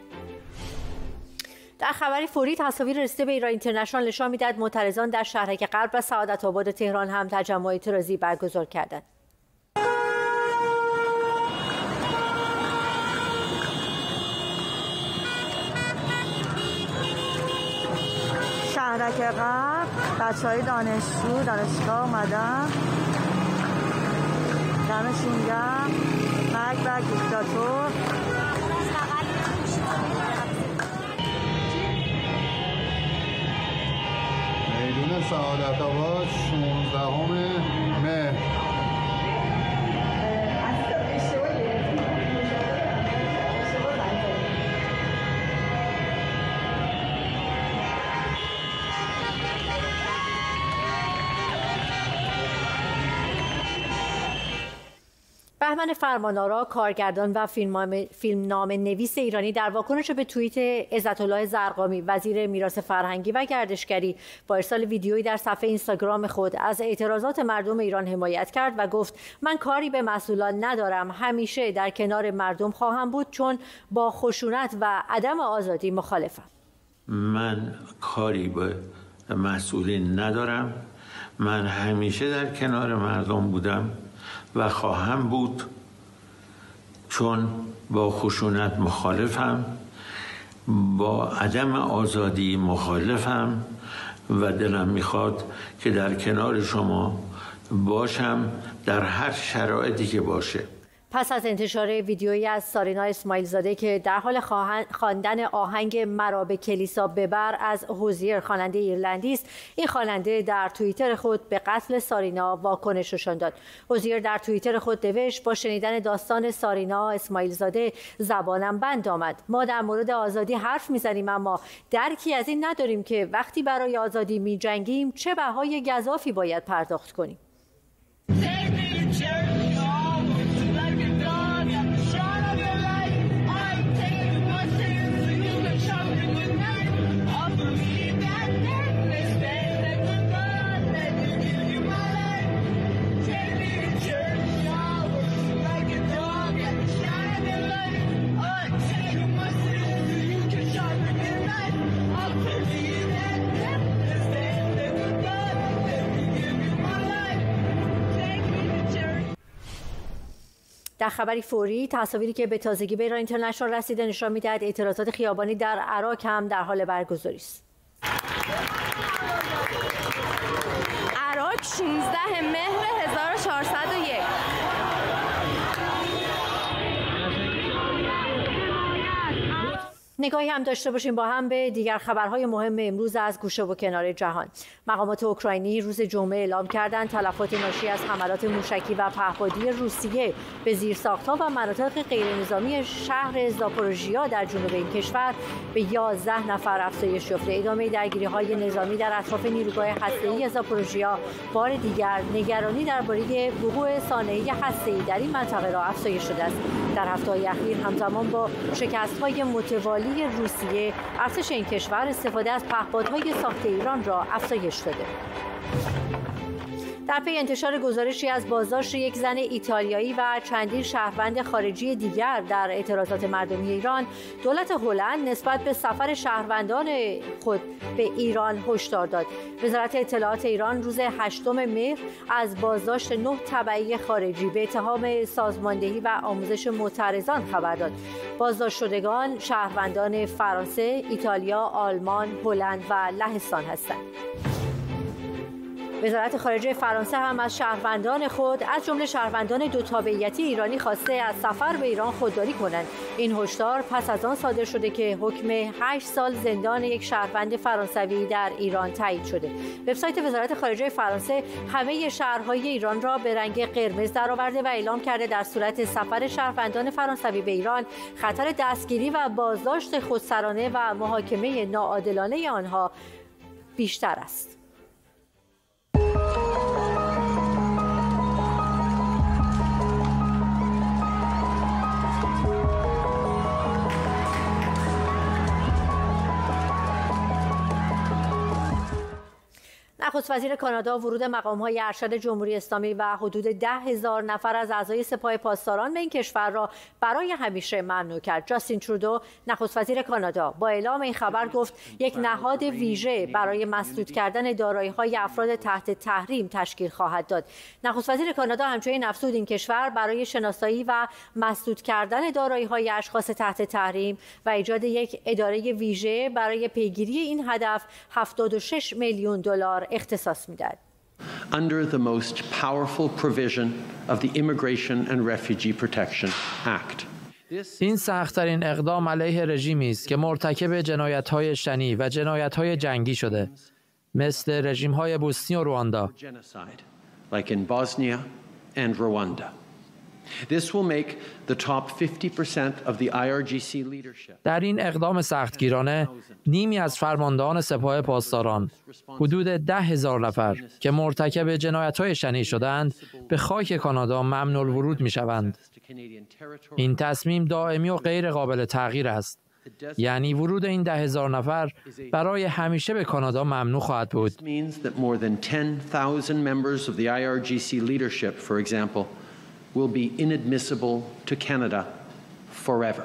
Speaker 1: در خبری فوری تصاویر رسیده به ایران اینترنشنال نشان می‌دهد معترضان در شهرک غرب و سعادت آباد تهران هم تجمع اعتراضی برگزار کردند.
Speaker 16: شهرک غرب بچه‌های دانشگاه اومدن، دمشون گرم. مرگ بر دیکتاتور.
Speaker 17: میدون سعادت آباد 16 مهر.
Speaker 1: بهمن فرمانآرا، کارگردان و فیلمنامه نویس ایرانی، در واکنش به توییت عزت‌الله زرقامی، وزیر میراث فرهنگی و گردشگری، با ارسال ویدیویی در صفحه اینستاگرام خود از اعتراضات مردم ایران حمایت کرد و گفت: من کاری به مسئولان ندارم، همیشه در کنار مردم خواهم بود چون با خشونت و عدم آزادی مخالفم.
Speaker 18: من کاری به مسئولین ندارم، من همیشه در کنار مردم بودم و خواهم بود چون با خشونت مخالفم، با عدم آزادی مخالفم و دلم میخواد که در کنار شما باشم در هر شرایطی که باشه.
Speaker 1: پس از انتشار ویدیویی از سارینا اسماعیل زاده که در حال خواندن آهنگ مرا به کلیسا ببر از هوزیر، خواننده ایرلندی است، این خواننده در توییتر خود به قتل سارینا واکنش نشان داد. هوزیر در توییتر خود نوشت: با شنیدن داستان سارینا اسماعیل زاده زبانم بند آمد. ما در مورد آزادی حرف میزنیم اما درکی از این نداریم که وقتی برای آزادی میجنگیم چه بهای گزافی باید پرداخت کنیم. در خبری فوری، تصاویری که به تازگی به ایران اینترنشنال رسیده نشان می‌دهد اعتراضات خیابانی در عراق هم در حال برگزاری است.
Speaker 11: عراق 16 مهر 1401.
Speaker 1: نگاهی هم داشته باشیم با هم به دیگر خبرهای مهم امروز از گوشه و کنار جهان. مقامات اوکراینی روز جمعه اعلام کردند تلفات ناشی از حملات موشکی و پهپادی روسیه به زیرساخت‌ها و مناطق غیرنظامی شهر زاپوروژیا در جنوب این کشور به 11 نفر افزایش یافته. ادامه درگیری‌های نظامی در اطراف نیروگاه هسته‌ای زاپوروژیا بار دیگر نگرانی درباره وقوع صانعه هسته‌ای در این منطقه را افزایش داده است. در هفته‌های اخیر همزمان با شکست‌های متوالی روسیه، ارتش این کشور استفاده از پهپادهای ساخت ایران را افزایش داده. در پی انتشار گزارشی از بازداشت یک زن ایتالیایی و چندین شهروند خارجی دیگر در اعتراضات مردمی ایران، دولت هلند نسبت به سفر شهروندان خود به ایران هشدار داد. وزارت اطلاعات ایران روز 8 مهر از بازداشت 9 تبعی خارجی به اتهام سازماندهی و آموزش معترضان خبر داد. بازداشت شدگان شهروندان فرانسه، ایتالیا، آلمان، هلند و لهستان هستند. وزارت خارجه فرانسه هم از شهروندان خود از جمله شهروندان دو تابعیتی ایرانی خواسته از سفر به ایران خودداری کنند. این هشدار پس از آن صادر شده که حکم 8 سال زندان یک شهروند فرانسوی در ایران تایید شده. وبسایت وزارت خارجه فرانسه همه شهرهای ایران را به رنگ قرمز درآورده و اعلام کرده در صورت سفر شهروندان فرانسوی به ایران خطر دستگیری و بازداشت خودسرانه و محاکمه ناعادلانه آنها بیشتر است. نخست وزیر کانادا ورود مقام‌های ارشد جمهوری اسلامی و حدود 10,000 نفر از اعضای سپاه پاسداران به این کشور را برای همیشه ممنوع کرد. جاستین ترودو، نخست وزیر کانادا، با اعلام این خبر گفت یک نهاد ویژه برای مسدود کردن دارایی‌های افراد تحت تحریم تشکیل خواهد داد. نخست وزیر کانادا همچنین افزود این کشور برای شناسایی و مسدود کردن دارایی‌های اشخاص تحت تحریم و ایجاد یک اداره ویژه برای پیگیری این هدف 76 میلیون دلار اختصاص می‌دهد.
Speaker 19: Under the most powerful provision of the Immigration and Refugee Protection Act.
Speaker 20: این سخت‌ترین اقدام علیه رژیمی است که مرتکب جنایت‌های شنی و جنایت‌های جنگی شده، مثل رژیم‌های بوسنی و رواندا.
Speaker 19: Like in Bosnia and Rwanda. This will make the top 50% of the IRGC leadership.
Speaker 20: در این اقدام سختگیرانه نیمی از فرماندهان سپاه پاسداران، حدود 10,000 نفر که مرتکب جنایت‌های شنیع شدند، به خاک کانادا ممنوع الورود می‌شوند. این تصمیم دائمی و غیر قابل تغییر است. یعنی ورود این 10,000 نفر برای همیشه به کانادا ممنوع خواهد بود.
Speaker 19: will be inadmissible to Canada forever.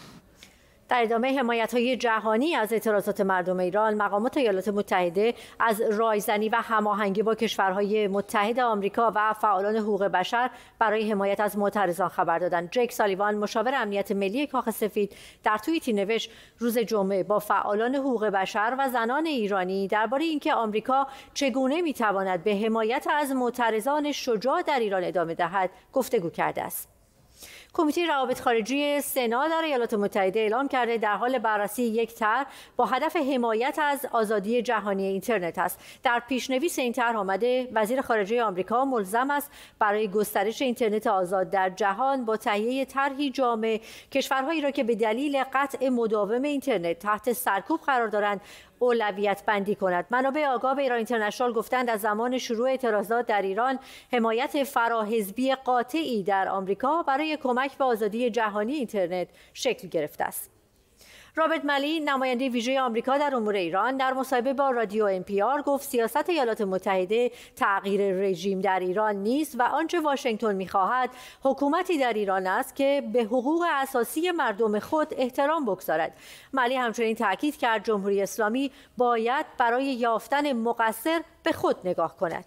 Speaker 1: در ادامه حمایت‌های جهانی از اعتراضات مردم ایران، مقامات ایالات متحده از رایزنی و هماهنگی با کشورهای متحد آمریکا و فعالان حقوق بشر برای حمایت از معترضان خبر دادند. جیک سالیوان، مشاور امنیت ملی کاخ سفید، در توییتی نوشت روز جمعه با فعالان حقوق بشر و زنان ایرانی درباره اینکه آمریکا چگونه می‌تواند به حمایت از معترضان شجاع در ایران ادامه دهد گفتگو کرده است. کمیته روابط خارجی سنا در ایالات متحده اعلام کرده در حال بررسی یک طرح با هدف حمایت از آزادی جهانی اینترنت است. در پیشنویس این طرح آمده وزیر خارجه آمریکا ملزم است برای گسترش اینترنت آزاد در جهان با تهیه طرحی جامع کشورهایی را که به دلیل قطع مداوم اینترنت تحت سرکوب قرار دارند اولویت بندی کند. منابع آگاه به ایران اینترنشنال گفتند از زمان شروع اعتراضات در ایران حمایت فراحزبی قاطعی در آمریکا برای کمک به آزادی جهانی اینترنت شکل گرفته است. رابرت ملی، نماینده ویژه آمریکا در امور ایران، در مصاحبه با رادیو NPR گفت سیاست ایالات متحده تغییر رژیم در ایران نیست و آنچه واشنگتن می‌خواهد حکومتی در ایران است که به حقوق اساسی مردم خود احترام بگذارد. ملی همچنین تاکید کرد جمهوری اسلامی باید برای یافتن مقصر به خود نگاه کند.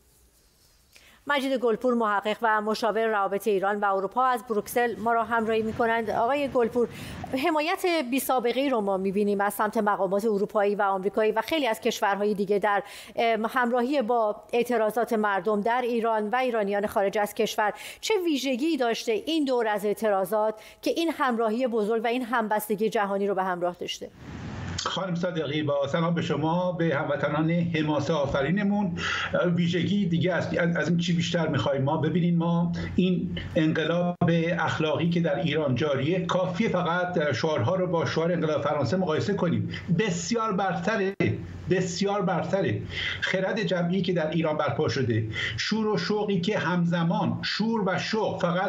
Speaker 1: مجید گلپور، محقق و مشاور روابط ایران و اروپا از بروکسل ما را همراهی می‌کنند. آقای گلپور، حمایت بی‌سابقه‌ای رو ما می‌بینیم از سمت مقامات اروپایی و آمریکایی و خیلی از کشورهای دیگه در همراهی با اعتراضات مردم در ایران و ایرانیان خارج از کشور. چه ویژگی داشته این دور از اعتراضات که این همراهی بزرگ و این همبستگی جهانی رو به همراه داشته؟
Speaker 21: خانم صادقی، با سلام به شما، به هموطنان حماسه آفرینمون. ویژگی دیگه از این چی بیشتر می‌خوایم ما ببینیم. ما این انقلاب اخلاقی که در ایران جاریه، کافیه فقط شعارها رو با شعار انقلاب فرانسه مقایسه کنیم. بسیار برتره. خرد جمعی که در ایران برپا شده، شور و شوقی که همزمان، شور و شوق، فقط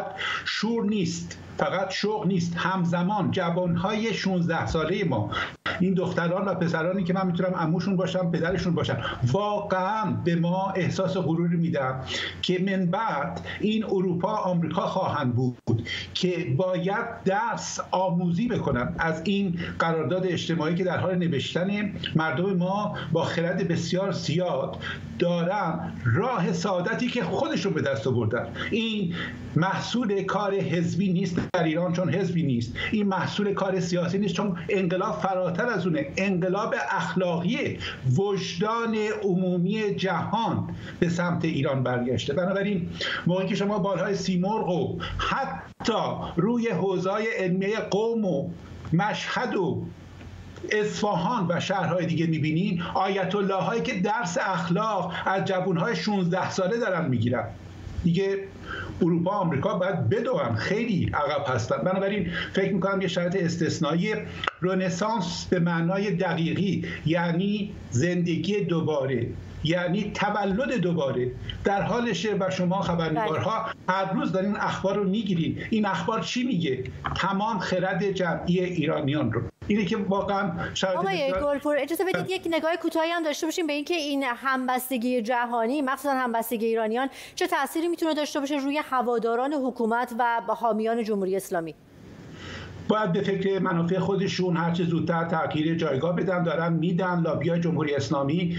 Speaker 21: شوق نیست، همزمان جوانهای 16 ساله ما، این دختران و پسرانی که من میتونم عموشون باشم، پدرشون باشم، واقعا به ما احساس غرور میدم که من بعد این اروپا آمریکا خواهند بود که باید درس آموزی بکنن از این قرارداد اجتماعی که در حال نوشتن. مردم ما ما با خرد بسیار زیاد دارن راه سعادتی که خودشون به دست آوردن. این محصول کار حزبی نیست در ایران، چون حزبی نیست. این محصول کار سیاسی نیست، چون انقلاب فراتر از اونه. انقلاب اخلاقی وجدان عمومی جهان به سمت ایران برگشته. بنابراین موقعی که شما بالهای سیمرغ و حتی روی حوزه‌های علمیه قم و مشهد و اصفهان و شهرهای دیگه میبینین آیت الله هایی که درس اخلاق از جوانهای 16 ساله دارن میگیرن. دیگه اروپا آمریکا باید بدون، خیلی عقب هستن. بنابراین فکر میکنم یه شرط استثنایی رنسانس به معنای دقیقی، یعنی زندگی دوباره، یعنی تولد دوباره در حالشه و شما خبرنگارها هر روز دارین اخبار رو میگیرید. این اخبار چی میگه؟ تمام خرد جمعی ایرانیان رو. اینه که واقعا
Speaker 1: آقای گلپور اجازه بدید یک نگاه کوتاهی هم داشته باشیم به اینکه این همبستگی جهانی، مخصوصا همبستگی ایرانیان، چه تأثیری میتونه داشته باشه روی هواداران حکومت و حامیان جمهوری اسلامی؟
Speaker 21: باید به فکر منافع خودشون هرچه زودتر تغییر جایگاه بدن. دارن میدن. لابیای جمهوری اسلامی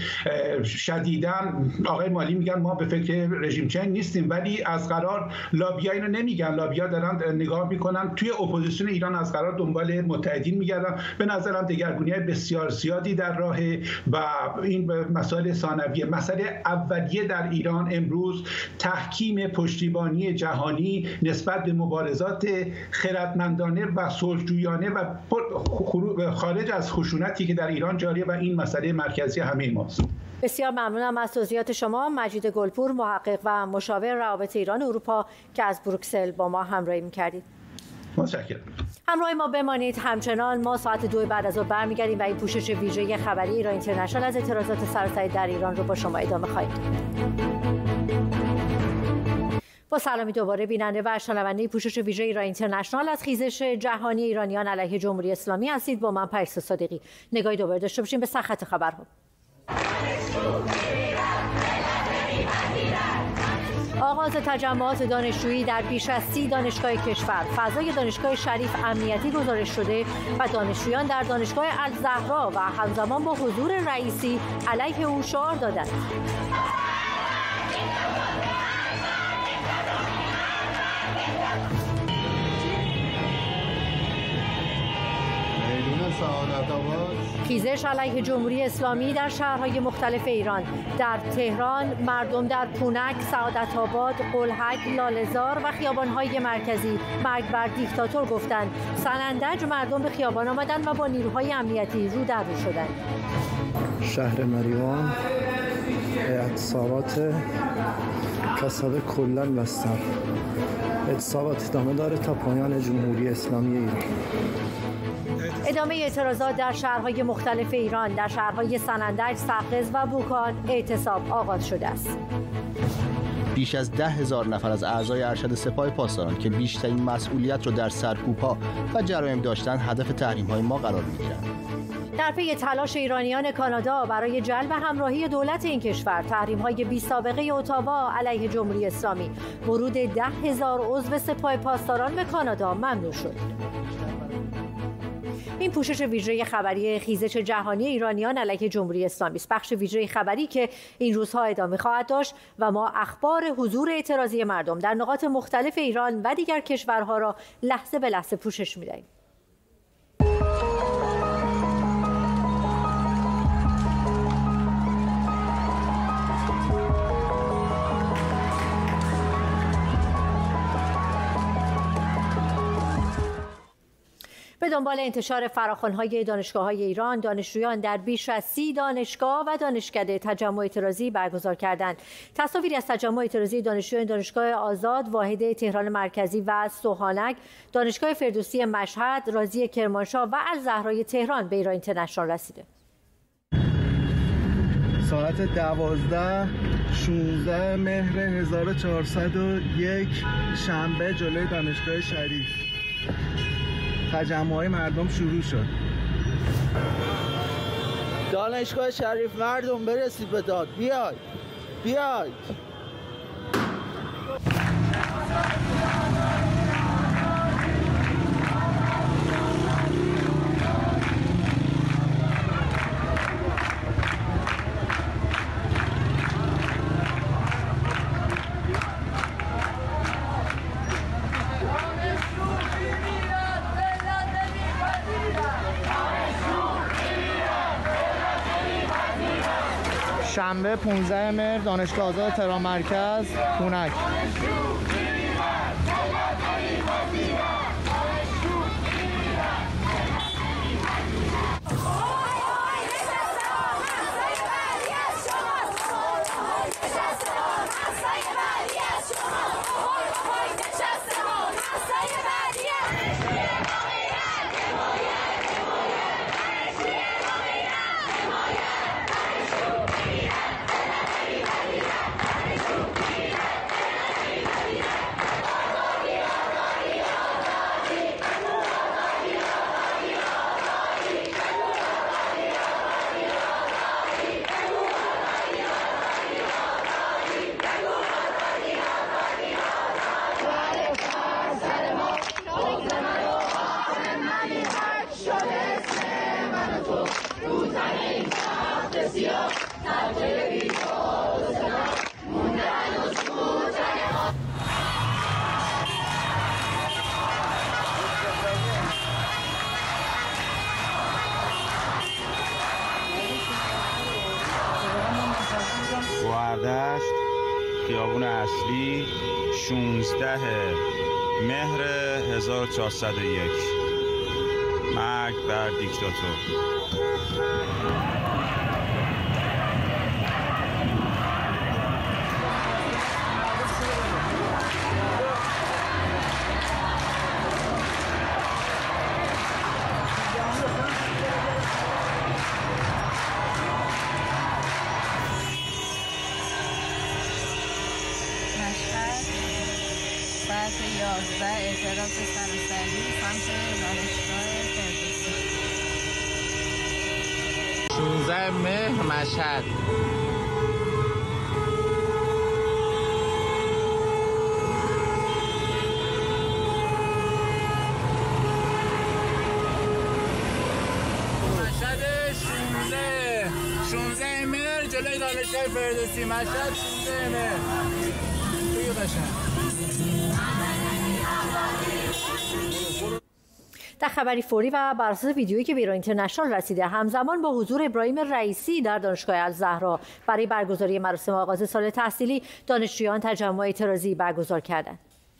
Speaker 21: شدیدن. آقای مالی میگن ما به فکر رژیم چنج نیستیم، ولی از قرار لابیا اینو نمیگن. لابیا دارن نگاه میکنن توی اپوزیسیون ایران، از قرار دنبال متحدین میگردن. به نظرم دگرگونی‌های بسیار زیادی در راهه و این مسائل ثانویه. مسئله اولیه در ایران امروز تحکیم پشتیبانی جهانی نسبت به مبارزات خردمندانه و صلح‌جویانه و خارج از خشونتی که در ایران جاریه و این مسئله مرکزی همه ماست.
Speaker 1: بسیار ممنونم از توضیحات شما. مجید گلپور، محقق و مشاور روابط ایران اروپا که از بروکسل با ما همراهی می‌کردید.
Speaker 21: متشکرم.
Speaker 1: همراه ما بمانید. همچنان ما ساعت 2 بعد از ظهر برمیگردیم و این پوشش ویژه خبری ایران اینترنشنال از اعتراضات سراسری در ایران رو با شما ادامه خواهیم داد. با سلامی دوباره بیننده و شنونده پوشش ویژه ایران اینترنشنال از خیزش جهانی ایرانیان علیه جمهوری اسلامی هستید. با من پریسا صادقی نگاهی دوباره داشته باشیم به سرخط خبرها. آغاز تجمعات دانشجویی در بیش از 30 دانشگاه کشور. فضای دانشگاه شریف امنیتی گزارش شده و دانشجویان در دانشگاه الزهرا و همزمان با حضور رئیسی علیه او شعار دادند. خیزش علیه جمهوری اسلامی در شهرهای مختلف ایران. در تهران مردم در پونک، سعادت آباد، قلهک، لاله‌زار و خیابان‌های مرکزی مرگ بر دیکتاتور گفتند. سنندج مردم به خیابان آمدند و با نیروهای امنیتی رو در رو شدند.
Speaker 2: شهر مریوان اعتصابات کسب کلاً بستن. اعتصابات ادامه داره تا پایان جمهوری اسلامی ایران.
Speaker 1: ادامه اعتراضات در شهرهای مختلف ایران. در شهرهای سنندج، سقز و بوکان اعتصاب آغاز شده است.
Speaker 3: بیش از 10,000 نفر از اعضای ارشد سپاه پاسداران که بیشترین مسئولیت را در سرکوب‌ها و جرایم داشتند هدف تحریم‌های ما قرار می‌گیرند.
Speaker 1: در پی تلاش ایرانیان کانادا برای جلب همراهی دولت این کشور، تحریم‌های بی‌سابقه اتاوا علیه جمهوری اسلامی، ورود 10,000 عضو سپاه پاسداران به کانادا ممنوع شد. این پوشش ویژه خبری خیزش جهانی ایرانیان علیه جمهوری اسلامی است. بخش ویژه خبری که این روزها ادامه خواهد داشت و ما اخبار حضور اعتراضی مردم در نقاط مختلف ایران و دیگر کشورها را لحظه به لحظه پوشش می‌دهیم. به دنبال انتشار فراخوان‌های دانشگاه‌های ایران، دانشجویان در بیش از 30 دانشگاه و دانشکده تجمع اعتراضی برگزار کردند. تصاویری از تجمع اعتراضی دانشجویان دانشگاه آزاد، واحد تهران مرکزی و سوهانک، دانشگاه فردوسی مشهد، رازی کرمانشاه و الزهرای تهران به ایران اینترنشنال رسیده.
Speaker 2: ساعت 12:16 مهر 1401 شنبه جلوی دانشگاه شریف تجمع‌های مردم شروع شد.
Speaker 4: دانشگاه شریف مردم برسید به داد. بیاید بیاید.
Speaker 2: شنبه 15 مهر دانشگاه آزاد تهران مرکز خونک.
Speaker 7: گوهردشت، خیابون اصلی، 16 مهر 1401. مرگ بر دیکتاتور.
Speaker 11: ساعت 11 اعتراض سراسری سمت دانشگاه فردوسی.
Speaker 12: 16 مهر مشهد.
Speaker 14: مشهد 16 مهر جلوی دانشگاه فردوسی. مشهد 16 مهر. توی قشنگ.
Speaker 1: در خبری فوری و بر اساس ویدیویی که به ایران اینترنشنال رسیده، همزمان با حضور ابراهیم رئیسی در دانشگاه الزهرا برای برگزاری مراسم آغاز سال تحصیلی، دانشجویان تجمع اعتراضی برگزار کردند.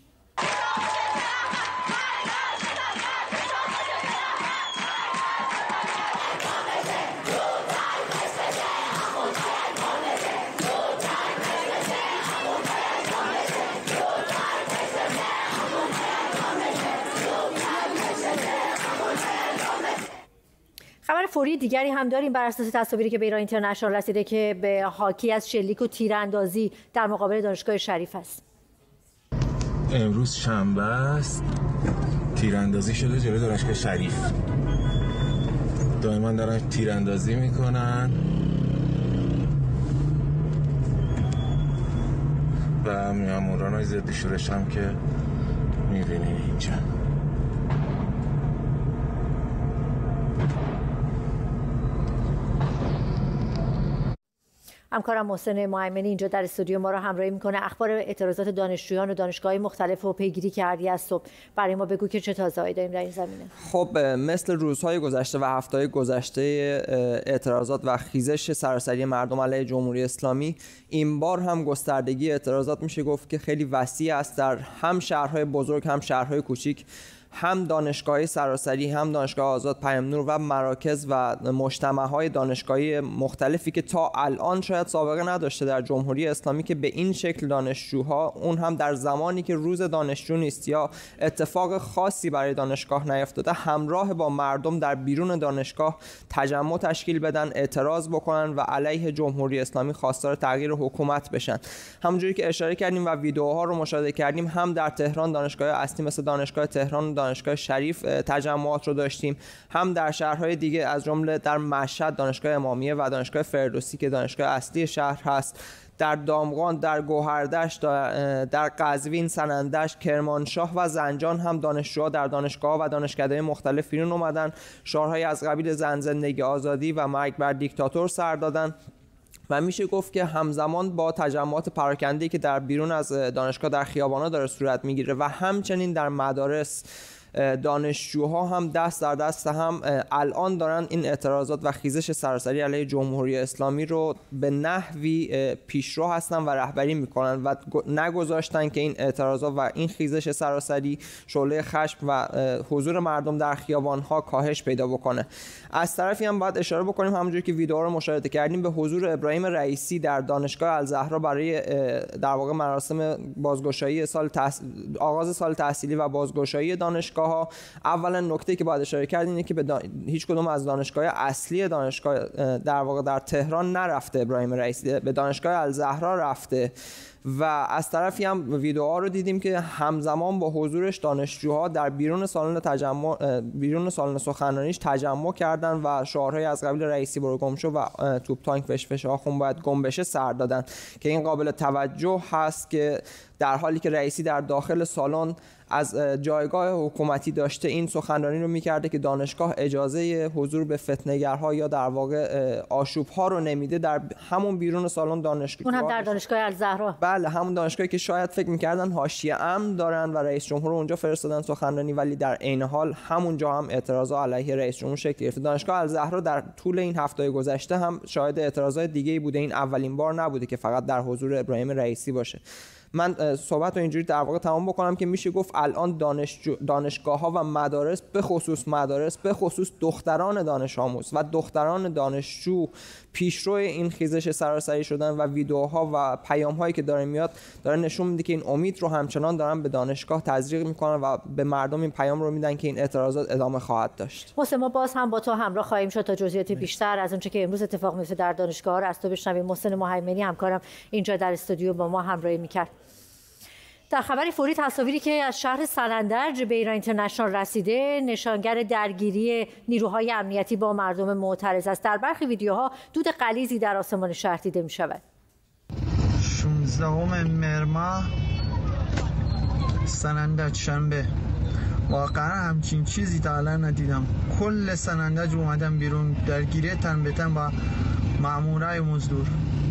Speaker 1: خبر فوری دیگری هم داریم بر اساس تصاویری که به ایران اینترنشنال رسیده که به حاکی از شلیک و تیراندازی در مقابل دانشگاه شریف است.
Speaker 12: امروز شنبه است. تیراندازی شده جلوی دانشگاه شریف. دائما دارن تیراندازی میکنن و ماموران ضد شورش هم که میبینین اینجا.
Speaker 1: همکارم محسن مهیمنی اینجا در استودیو ما را همراهی میکنه. اخبار اعتراضات دانشجویان و دانشگاه‌های مختلف رو پیگیری کردی از صبح. برای ما بگو که چه تازه‌ای داریم در این زمینه.
Speaker 5: خب مثل روزهای گذشته و هفته‌های گذشته اعتراضات و خیزش سراسری مردم علیه جمهوری اسلامی، این بار هم گستردگی اعتراضات میشه گفت که خیلی وسیع است در هم شهرهای بزرگ هم شهرهای کوچیک. هم دانشگاهی سراسری، هم دانشگاه آزاد پیام‌نور و مراکز و مجتمع‌های دانشگاهی مختلفی که تا الان شاید سابقه نداشته در جمهوری اسلامی که به این شکل دانشجوها، اون هم در زمانی که روز دانشجو نیست یا اتفاق خاصی برای دانشگاه نیفتاده، همراه با مردم در بیرون دانشگاه تجمع تشکیل بدن، اعتراض بکنن و علیه جمهوری اسلامی خواستار تغییر حکومت بشن. همونجوری که اشاره کردیم و ویدیوها رو مشاهده کردیم، هم در تهران دانشگاه اصلی مثل دانشگاه تهران، دانشگاه شریف تجمعات رو داشتیم، هم در شهرهای دیگه از جمله در مشهد دانشگاه امامیه و دانشگاه فردوسی که دانشگاه اصلی شهر هست، در دامغان، در گوهردشت، در قزوین، سنندج، کرمانشاه و زنجان هم دانشجوها در دانشگاه و دانشکده‌های مختلف بیرون اومدن، شعارهای از قبیل زن زندگی آزادی و مرگ بر دیکتاتور سر دادن و میشه گفت که همزمان با تجمعات پراکنده‌ای که در بیرون از دانشگاه در خیابانا داره صورت میگیره و همچنین در مدارس دانشجوها هم دست در دست هم الان دارن این اعتراضات و خیزش سراسری علیه جمهوری اسلامی رو به نحوی پیشرو هستن و رهبری میکنن و نگذاشتن که این اعتراضات و این خیزش سراسری شعله خشم و حضور مردم در خیابان‌ها کاهش پیدا بکنه. از طرفی هم باید اشاره بکنیم همونجوری که ویدئو رو مشاهده کردیم به حضور ابراهیم رئیسی در دانشگاه الزهرا برای در واقع مراسم بازگشایی آغاز سال تحصیلی و بازگشایی دانشگاه‌ها. اولا نکته که باید اشاره کرد اینه که به هیچ کدوم از دانشگاه اصلی دانشگاه در واقع در تهران نرفته ابراهیم رئیسی، به دانشگاه الزهرا رفته و از طرفی هم ویدئوها رو دیدیم که همزمان با حضورش دانشجوها در بیرون سالن سخنرانیش تجمع کردن و شعارهای از قبیل رئیسی برو گم شو و توپ تانک فش ها خون باید گم بشه سر دادن که این قابل توجه هست که در حالی که رئیسی در داخل سالن از جایگاه حکومتی داشته این سخنرانی رو میکرده که دانشگاه اجازه حضور به فتنه‌گرها یا در واقع آشوب‌ها رو نمیده، در همون بیرون سالن دانشگاه
Speaker 1: اون هم در دانشگاه الزهرا.
Speaker 5: بله، همون دانشگاهی که شاید فکر میکردن حاشیه امن دارن و رئیس جمهور اونجا فرستادن سخنرانی، ولی در عین حال همونجا هم اعتراضات علیه رئیس جمهور شکل گرفت. دانشگاه الزهرا در طول این هفته‌های گذشته هم شاهد اعتراضات دیگه‌ای بوده، این اولین بار نبوده که فقط در حضور ابراهیم رئیسی باشه. من صحبت رو اینجوری در واقع تمام بکنم که میشه گفت الان دانشگاه‌ها و مدارس به خصوص دختران دانش آموز و دختران دانشجو پیشرو این خیزش سراسری شدن و ویدئوها و پیام‌هایی که داره میاد داره نشون میده که این امید رو همچنان دارن به دانشگاه تزریق میکنن و به مردم این پیام رو میدن که این اعتراضات ادامه خواهد داشت.
Speaker 1: محسن، ما باز هم با تو همراه خواهیم شد تا جزئیات بیشتر از اونچه که امروز اتفاق میفته در دانشگاه‌ها رو از تو بشنویم. محسن مهیمنی همکارم اینجا در استودیو با ما همراهی میکرد. در خبری فوری تصاویری که از شهر سنندج به ایران اینترنشنال رسیده نشانگر درگیری نیروهای امنیتی با مردم معترض است. در برخی ویدیوها دود غلیظی در آسمان شهر دیده می شود.
Speaker 2: 16 مهر ماه سنندج شنبه. واقعا همچین چیزی تا الان ندیدم. کل سنندج اومدن بیرون، درگیری تن به تن با مامورای مزدور.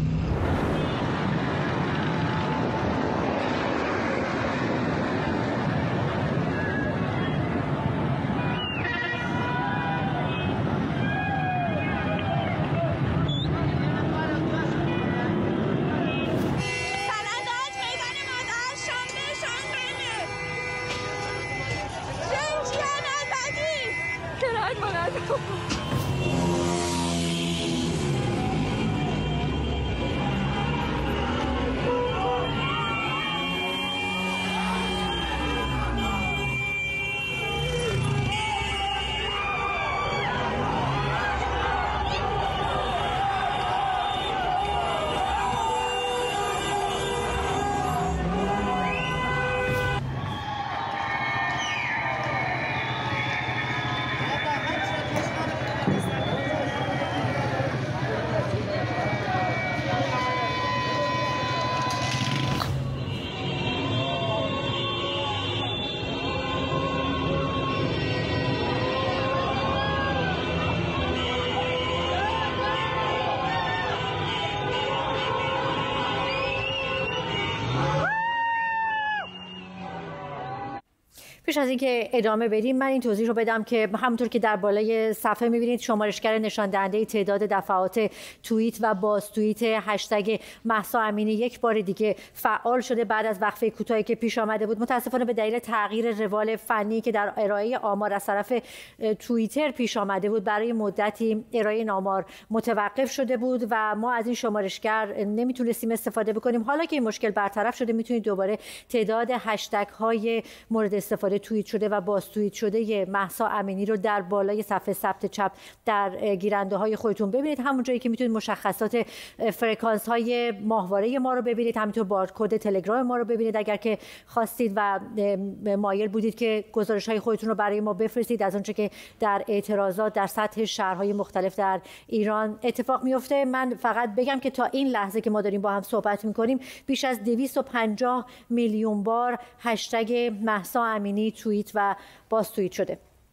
Speaker 1: پیش از اینکه ادامه بدیم من این توضیح رو بدم که همونطور که در بالای صفحه می‌بینید شمارشگر نشان دهنده تعداد دفعات توییت و باز توییت هشتگ مهسا امینی یک بار دیگه فعال شده بعد از وقفه کوتاهی که پیش آمده بود. متاسفانه به دلیل تغییر روال فنی که در ارائه آمار از طرف توییتر پیش آمده بود برای مدتی ارائه این آمار متوقف شده بود و ما از این شمارشگر نمیتونستیم استفاده بکنیم. حالا که این مشکل برطرف شده میتونید دوباره تعداد هشتگ های مورد استفاده توییت شده و باز توییت شده مهسا امینی رو در بالای صفحه ثبت چپ در گیرنده های خودتون ببینید. همون جایی که میتونید مشخصات فرکانس های ماهواره ما رو ببینید، همینطور بارکد تلگرام ما رو ببینید اگر که خواستید و مایل بودید که گزارش های خودتون رو برای ما بفرستید از اونچه که در اعتراضات در سطح شهرهای مختلف در ایران اتفاق میفته. من فقط بگم که تا این لحظه که ما داریم با هم صحبت میکنیم بیش از 250 میلیون بار هشتگ مهسا امینی توییت و باز توییت شده.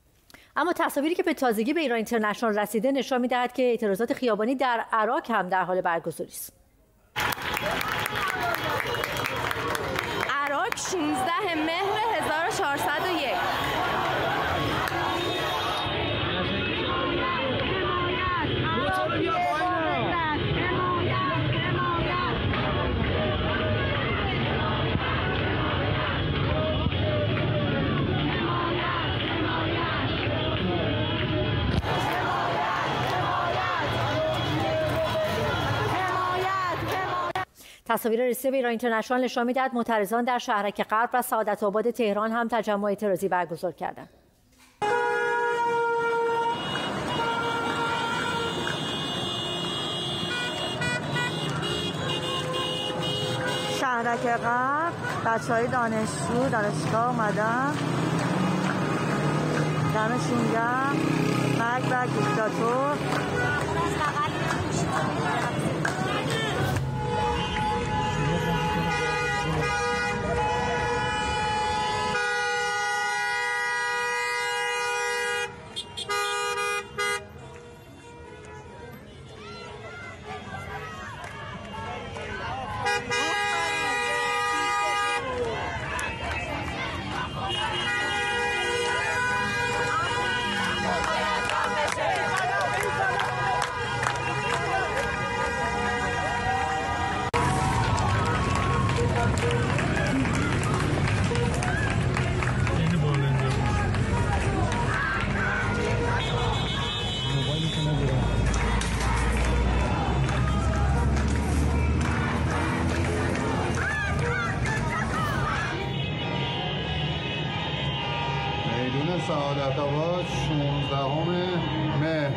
Speaker 1: اما تصاویری که به تازگی به ایران اینترنشنال رسیده نشان می‌دهد که اعتراضات خیابانی در عراق هم در حال برگزاری است.
Speaker 8: عراق 16 مهر 1401
Speaker 1: تصاویر رسیده به ایران اینترنشنال نشان می‌دهد معترضان در شهرک غرب و سعادت آباد تهران هم تجمع اعتراضی برگزار کردند.
Speaker 16: شهرک غرب بچه‌های دانشگاه اومدن، دمشون گرم. مرگ بر دیکتاتور.
Speaker 17: سعادت آباد 16 مهر.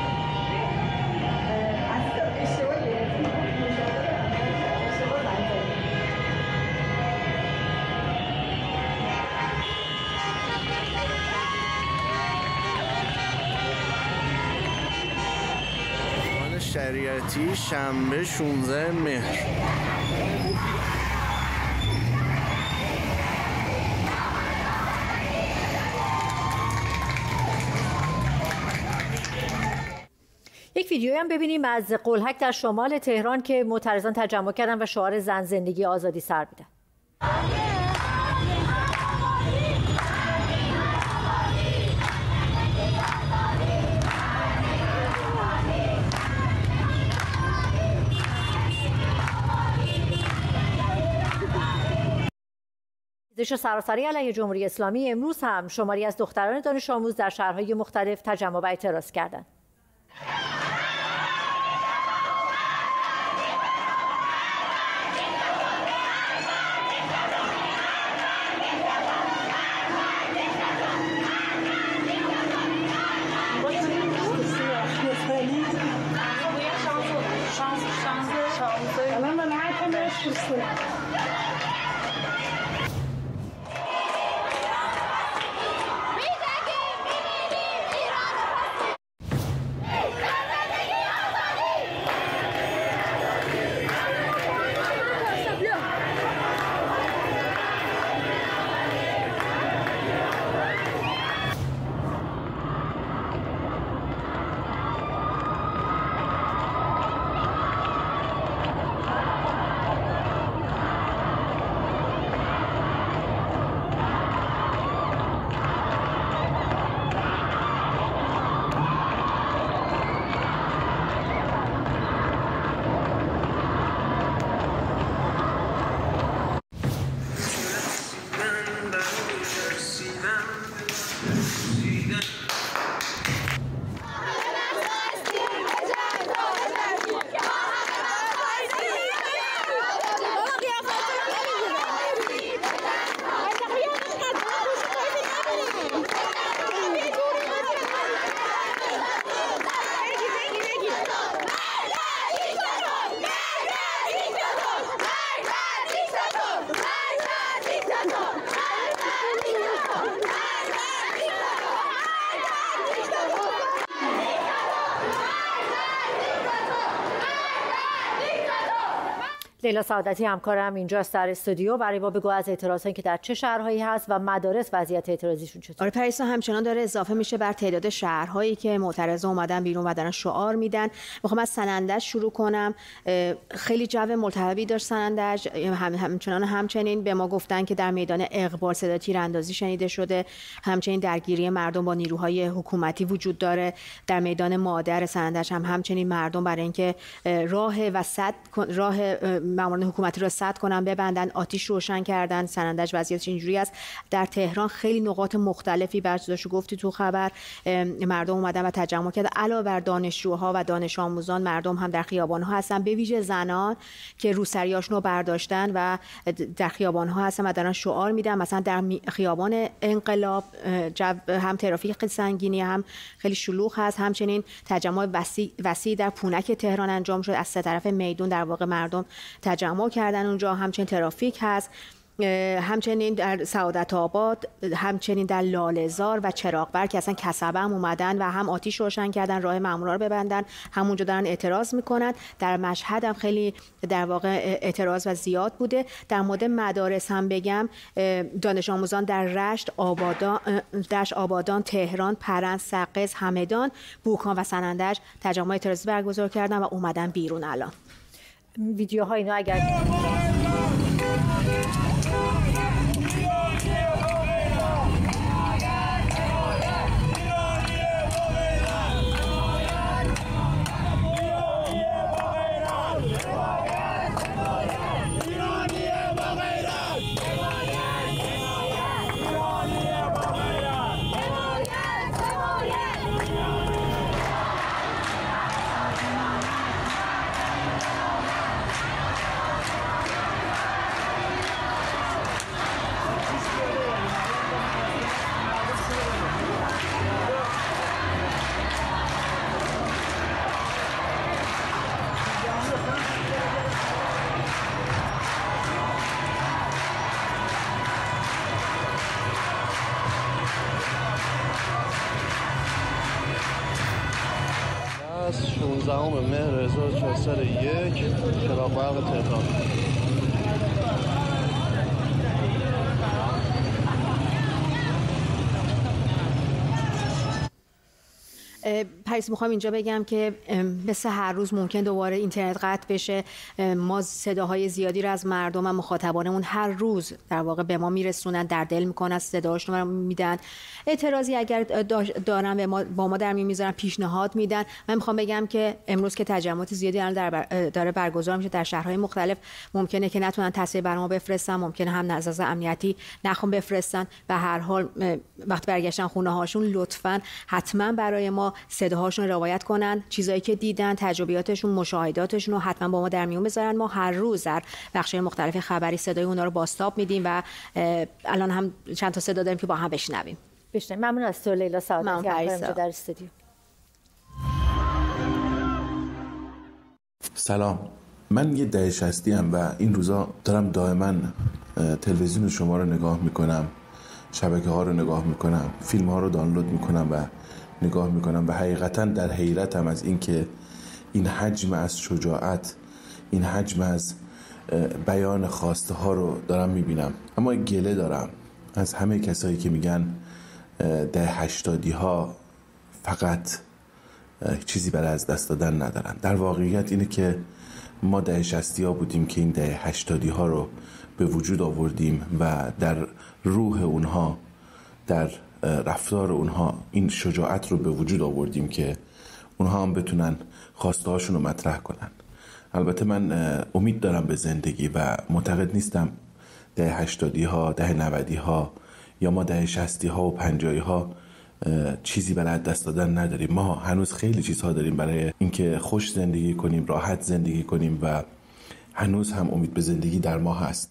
Speaker 12: شریعتی شنبه 16 مهر.
Speaker 1: یک ویدیویی هم ببینیم از قلهک در شمال تهران که معترضان تجمع کردن و شعار زن زندگی آزادی سر میدن. ریزش سراسری علیه جمهوری اسلامی امروز هم شماری از دختران دانش آموز در شهرهای مختلف تجمع و اعتراض کردند. لیلا سعادتی همکارم اینجاست در استودیو برای ما بگو از اعتراضاتی که در چه شهرهایی هست و مدارس وضعیت اعتراضیشون چطوره.
Speaker 8: آره پریسا، همچنان داره اضافه میشه بر تعداد شهرهایی که معترضا اومدن بیرون و دارن شعار میدن. میخوام از سنندج شروع کنم. خیلی جو ملتهبی داشت سنندج. همچنین به ما گفتن که در میدان اقبال صدای تیراندازی شنیده شده. همچنین درگیری مردم با نیروهای حکومتی وجود داره. در میدان مادر سنندج هم همچنین مردم برای اینکه راه ماموران حکومتی را سد کنن، ببندن، آتش روشن کردن. سنندج وضعیتش اینجوری است. در تهران خیلی نقاط مختلفی برداشت گفتی تو خبر مردم اومدن و تجمع کردن. علاوه بر دانشجوها و دانش آموزان، مردم هم در خیابان‌ها هستن، به ویژه زنان که روسریاشون رو برداشتن و در خیابان‌ها هستن و دارن شعار میدن. مثلا در خیابان انقلاب هم ترافیک سنگینی، هم خیلی شلوغ هست. همچنین تجمع وسیع در پونک تهران انجام شد. از سه طرف میدون در واقع مردم تجمع کردن اونجا. همچنین ترافیک هست. همچنین در سعادت آباد، همچنین در لاله‌زار و چراغبر که اصلا کسبه هم اومدن و هم آتش روشن کردن، راه مامورا رو ببندن، همونجا دارن اعتراض میکنن. در مشهد هم خیلی در واقع اعتراض و زیاد بوده. در مورد مدارس هم بگم، دانش آموزان در رشت، آبادان، تهران، پرند، سقز، همدان، بوکان و سنندج تجمع اعتراضی برگزار کردن و اومدن بیرون. الان
Speaker 1: ویدیوها اینا اگر
Speaker 6: از 16 مهر 1401 چراغ برق تهران.
Speaker 8: پریس، میخوام اینجا بگم که مثل هر روز ممکن دوباره اینترنت قطع بشه. ما صداهای زیادی رو از مردم و مخاطبانمون هر روز در واقع به ما میرسونن، در دل میکنن، صداشون رو میدن. اعتراضی اگر دارن با ما در میون میذارن، پیشنهاد میدن. من میخوام بگم که امروز که تجمعات زیادی داره برگزار میشه در شهرهای مختلف، ممکنه که نتونن تصویر بر ما بفرستن، ممکنه هم از نظر امنیتی نخوام بفرستن. و هر حال وقتی برگشتن خونه هاشون لطفاً حتما برای ما صداهاشون روایت کنن، چیزایی که دیدن، تجربیاتشون، مشاهداتشون رو حتما با ما در میون بذارن. ما هر روز در بخش‌های مختلف خبری صدای اونا رو بازتاب میدیم و الان هم چند تا صدا داریم که با هم بشنویم.
Speaker 1: ممنون از تو لیلا سعادتی اینجا در استودیو.
Speaker 12: سلام، من یه دهه 60 ام و این روزا دارم دائما تلویزیون شما رو نگاه میکنم، شبکه ها رو نگاه میکنم، فیلم ها رو دانلود میکنم و نگاه میکنم و حقیقتا در حیرتم از این که این حجم از شجاعت، این حجم از بیان خواسته ها رو دارم میبینم. اما گله دارم از همه کسایی که میگن دهه 80 ها فقط چیزی برای از دست دادن ندارن. در واقعیت اینه که ما دهه 60 ها بودیم که این دهه 80 ها رو به وجود آوردیم و در روح اونها، در رفتار اونها این شجاعت رو به وجود آوردیم که اونها هم بتونن خواسته هاشون رو مطرح کنن. البته من امید دارم به زندگی و معتقد نیستم دهه 80 ها، دهه 90 ها یا ما دهه 60 ها و 50 ها چیزی برای دست دادن نداریم. ما هنوز خیلی چیزها داریم برای اینکه خوش زندگی کنیم، راحت زندگی کنیم و هنوز هم امید به زندگی در ما هست.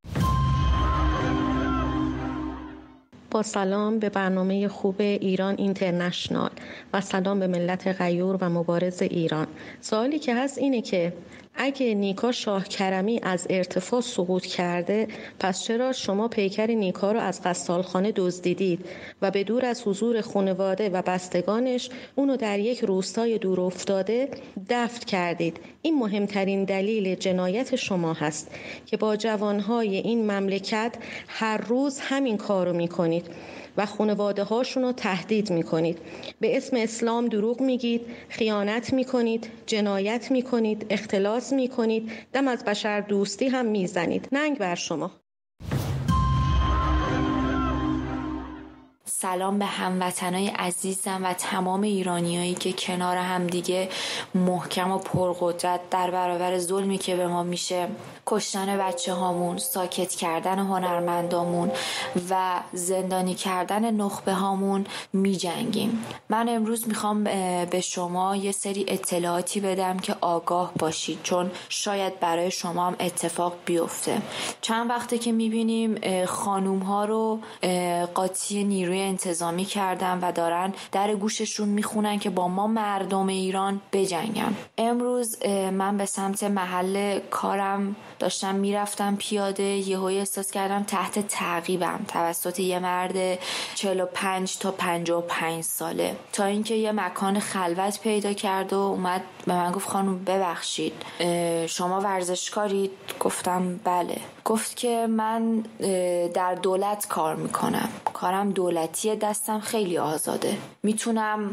Speaker 22: با سلام به برنامه خوب ایران اینترنشنال و سلام به ملت غیور و مبارز ایران. سوالی که هست اینه که اگه نیکا شاه کرمی از ارتفاع سقوط کرده، پس چرا شما پیکر نیکا رو از قصالخانه دزدیدید و به دور از حضور خانواده و بستگانش اونو در یک روستای دور افتاده دفن کردید؟ این مهمترین دلیل جنایت شما هست که با جوانهای این مملکت هر روز همین کارو میکنید و خانواده هاشون رو تهدید میکنید. به اسم اسلام دروغ میگید، خیانت میکنید، جنایت میکنید، اختلاس میکنید، دم از بشر دوستی هم میزنید. ننگ بر شما.
Speaker 9: سلام به هموطنای عزیزم و تمام ایرانیایی که کنار هم دیگه محکم و پرقدرت در برابر ظلمی که به ما میشه، کشتن بچه هامون، ساکت کردن هنرمندامون و زندانی کردن نخبه هامون می جنگیم. من امروز میخوام به شما یه سری اطلاعاتی بدم که آگاه باشید، چون شاید برای شما هم اتفاق بیفته. چند وقته که میبینیم خانوم ها رو قاطی نیروی انتظامی کردن و دارن در گوششون میخونن که با ما مردم ایران بجنگن. امروز من به سمت محل کارم داشتم میرفتم پیاده، یهو احساس کردم تحت تعقیبم توسط یه مرد 45 تا 55 ساله، تا اینکه یه مکان خلوت پیدا کرد و اومد به من گفت خانم ببخشید شما ورزشکارید؟ گفتم بله. گفت که من در دولت کار میکنم، کارم دولتیه، دستم خیلی آزاده، میتونم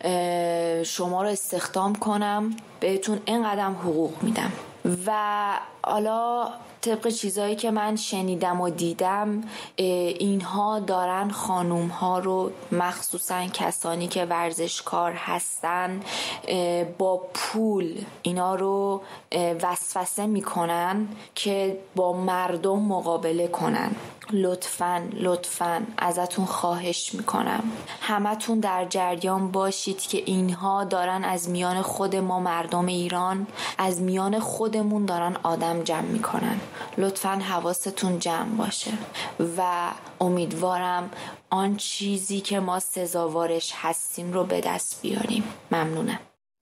Speaker 9: شما رو استخدام کنم، بهتون اینقدر حقوق میدم. و حالا طبق چیزایی که من شنیدم و دیدم، اینها دارن خانوم ها رو، مخصوصا کسانی که ورزشکار هستن، با پول اینا رو وسوسه میکنن که با مردم مقابله کنن. لطفاً ازتون خواهش میکنم همتون در جریان باشید که اینها دارن از میان خود ما مردم ایران، از میان خودمون دارن آدم جمع میکنن. لطفاً حواستون جمع باشه و امیدوارم آن چیزی که ما سزاوارش هستیم رو به دست بیاریم. ممنونم.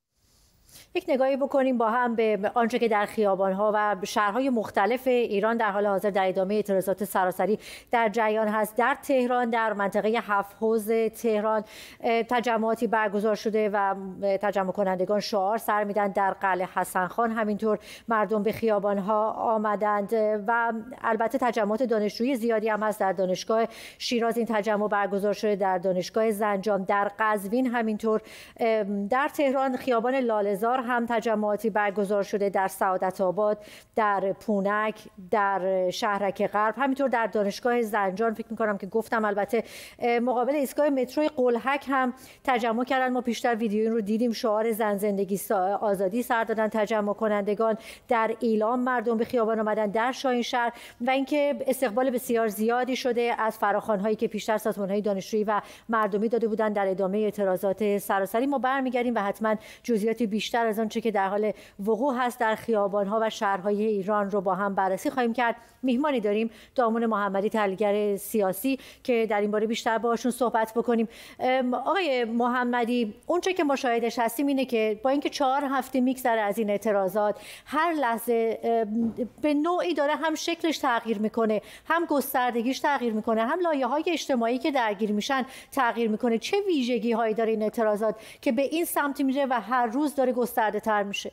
Speaker 1: یک نگاهی بکنیم با هم به آنچه که در خیابان‌ها و شهرهای مختلف ایران در حال حاضر در ادامه اعتراضات سراسری در جریان هست. در تهران، در منطقه 7 حوض تهران تجمعاتی برگزار شده و تجمع کنندگان شعار سر میدن. در قلعه حسن خان همینطور مردم به خیابان‌ها آمدند و البته تجمعات دانشجویی زیادی هم هست. در دانشگاه شیراز این تجمع برگزار شده، در دانشگاه زنجان، در قزوین همینطور. در تهران خیابان لاله‌زار هم تجمعاتی برگزار شده، در سعادت آباد، در پونک، در شهرک غرب، همینطور در دانشگاه زنجان. فکر می‌کنم که گفتم البته مقابل ایستگاه مترو قلهک هم تجمع کردن. ما پیشتر ویدیو رو دیدیم، شعار زن زندگی آزادی سر دادن تجمع کنندگان. در ایلام مردم به خیابان آمدن، در شاهینشهر، و اینکه استقبال بسیار زیادی شده از فراخوان‌هایی که پیشتر سازمان‌های دانشجویی و مردمی داده بودند در ادامه اعتراضات سراسری. ما برمیگردیم و حتما جزئیات بیشتر از آنچه که در حال وقوع هست در خیابان‌ها و شهرهای ایران رو با هم بررسی خواهیم کرد. میهمانی داریم، دامون محمدی، تحلیلگر سیاسی، که در این باره بیشتر باهاشون صحبت بکنیم. آقای محمدی، اونچه که ما شاهدش هستیم اینه که با اینکه 4 هفته میگذره از این اعتراضات، هر لحظه به نوعی داره هم شکلش تغییر میکنه، هم گستردگیش تغییر میکنه، هم لایه‌های اجتماعی که درگیر میشن تغییر میکنه. چه ویژگی‌هایی داره این اعتراضات که به این سمت میره و هر روز داره گسترده تر میشه؟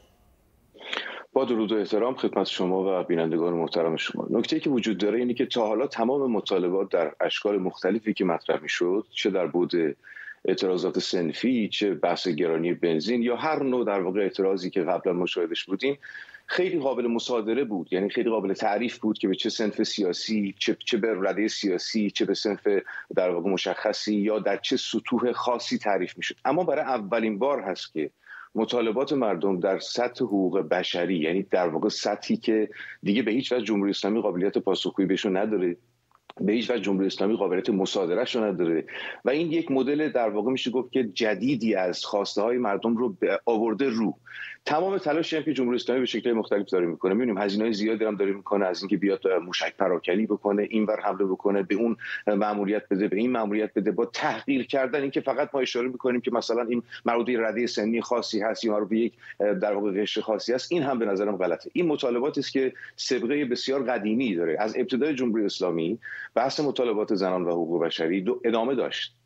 Speaker 10: با درود و احترام خدمت شما و بینندگان محترم شما. نکته‌ای که وجود داره اینه که تا حالا تمام مطالبات در اشکال مختلفی که مطرح میشد، چه در بعد اعتراضات صنفی، چه بحث گرانی بنزین، یا هر نوع در واقع اعتراضی که قبلا مشاهدش بودیم، خیلی قابل مصادره بود، یعنی خیلی قابل تعریف بود که به چه صنف سیاسی، چه به رده سیاسی، چه به صنف در واقع مشخصی یا در چه سطوح خاصی تعریف میشد. اما برای اولین بار هست که مطالبات مردم در سطح حقوق بشری، یعنی در واقع سطحی که دیگه به هیچ وجه جمهوری اسلامی قابلیت پاسخگویی بهشون نداره، به هیچ وجه جمهوری اسلامی قابلیت مصادره‌اش رو نداره، و این یک مدل در واقع میشه گفت که جدیدی از خواسته های مردم رو آورده رو. تمام تلاشی هم که جمهوری اسلامی به شکل مختلف داره میکنه، میبینیم هزینه‌های زیادی هم داره میکنه، از اینکه بیاد موشک پراکنی بکنه، اینور حمله بکنه، به اون ماموریت بده، به این ماموریت بده، با تحقیر کردن اینکه فقط ما اشاره میکنیم که مثلا این مربوط به رده سنی خاصی هست یا مربوط به یک در واقع قشر خاصی هست. این هم به نظرم غلطه. این مطالباتی است که سابقه بسیار قدیمی داره. از ابتدای جمهوری اسلامی بحث مطالبات زنان و حقوق بشری ادامه داشت.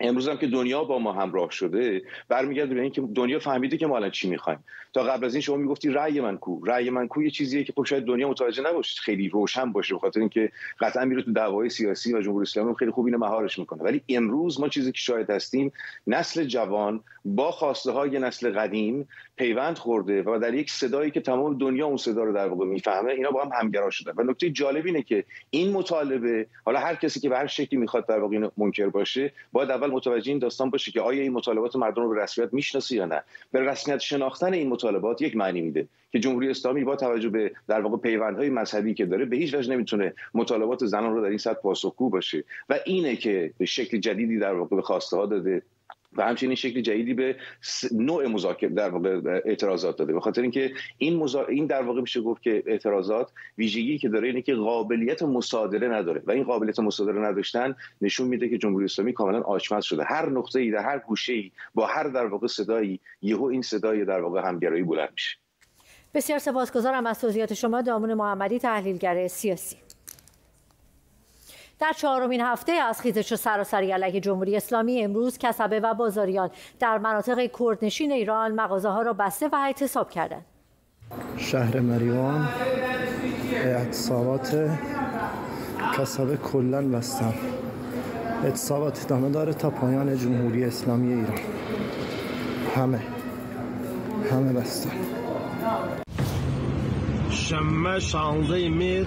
Speaker 10: امروز هم که دنیا با ما همراه شده برمیگرده به این که دنیا فهمیده که ما الان چی می‌خوایم. تا قبل از این شما میگفتی رأی من کو یه چیزیه که خب شاید دنیا متوجه نباشه، خیلی روشن باشه، بخاطر اینکه قطعا میره تو دعوای سیاسی و جمهوری اسلامی خیلی خوب اینو مهارش میکنه. ولی امروز ما چیزی که شاهد هستیم، نسل جوان با خواسته های نسل قدیم پیوند خورده و در یک صدایی که تمام دنیا اون صدا رو در واقع میفهمه، اینا با هم همگرا شدن. و نکته جالب اینه که این مطالبه، حالا هر کسی که به هر شکلی میخواد در واقع منکر باشه، باید اول متوجه این داستان باشه که آیا این مطالبات مردم رو به رسمیت میشناسه یا نه. به رسمیت شناختن این مطالبات یک معنی میده که جمهوری اسلامی با توجه به در واقع پیوندهای مذهبی که داره به هیچ وجه نمیتونه مطالبات زنان رو در این سطح پاسخگو باشه و اینه که به شکل جدیدی در واقع به خواسته ها داده و همچنین شکل جدیدی به نوع مذاکره در واقع اعتراضات داده. به خاطر اینکه این در واقع میشه گفت که اعتراضات ویژگی که داره اینه که قابلیت مصادره نداره و این قابلیت مصادره نداشتن نشون میده که جمهوری اسلامی کاملا آچمز شده. هر نقطه‌ای در هر گوشه‌ای با هر در واقع صدایی یهو این صدای در واقع همگرایی بلند میشه.
Speaker 1: بسیار سپاسگزارم از توضیحات شما دامون محمدی، تحلیلگر سیاسی. در چهارمین هفته از خیزش سراسری علیه جمهوری اسلامی امروز کسبه و بازاریان در مناطق کردنشین ایران مغازه‌ها را بسته و اعتصاب کردند.
Speaker 13: شهر مریوان اعتصابات کسبه کلاً بستن. اعتصابات ادامه داره تا پایان جمهوری اسلامی ایران. همه بستن.
Speaker 15: شمه 16 مهر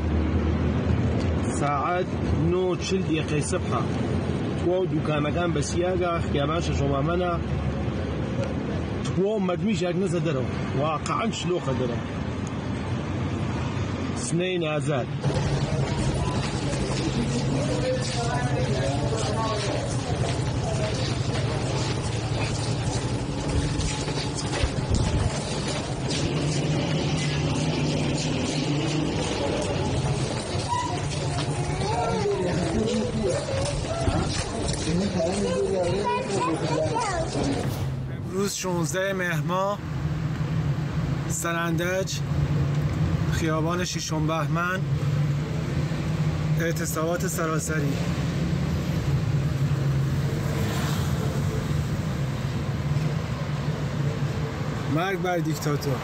Speaker 15: ساعت 9:40 دقیقه صبح تو دوکانەکان بە سیاگا خیابان شەشەمامەنە تو مەدمیشێک نەزە دەرەوە واقعاً شلۆخە دەرەوە سنەی نازاد.
Speaker 23: امروز 16 مهر ماه، سنندج، خیابان ششم بهمن، اعتصابات سراسری. مرگ بر دیکتاتور.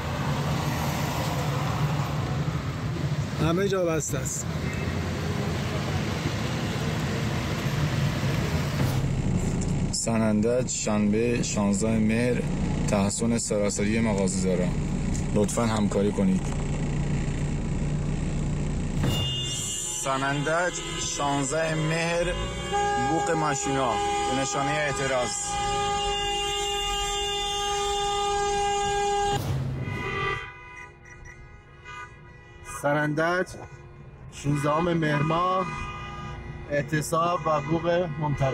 Speaker 23: همه جا بسته است.
Speaker 24: سنندج شنبه 16 مهر تحصن سراسری مغازه‌داران. لطفاً همکاری کنید.
Speaker 25: سنندج 16 مهر بوق ماشینا به نشانه اعتراض.
Speaker 24: سنندج 16 مهر ماه اعتصاب و بوق ممتنع.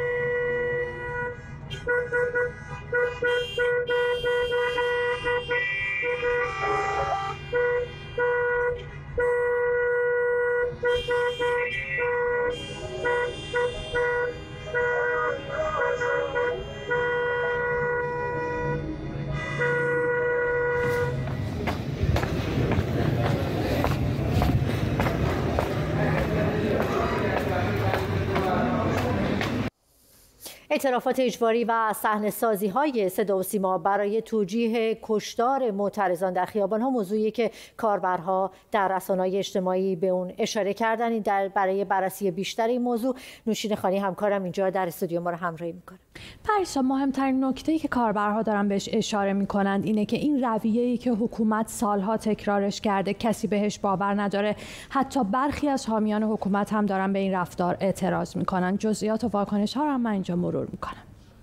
Speaker 1: اعترافات اجباری و صحنه‌سازی‌های صدا و سیما برای توجیه کشتار معترضان در خیابان‌ها موضوعی که کاربرها در رسانه‌های اجتماعی به اون اشاره کردن. برای بررسی بیشتر این موضوع نوشین خانی همکارم اینجا در استودیو ما رو همراهی می‌کنه.
Speaker 25: پریسا، مهمترین نکته‌ای که کاربرها دارن بهش اشاره می‌کنند اینه که این رویه‌ای که حکومت سالها تکرارش کرده کسی بهش باور نداره. حتی برخی از حامیان حکومت هم دارن به این رفتار اعتراض می‌کنن. جزئیات و واکنش‌ها رو هم من اینجا مرور می‌کنم.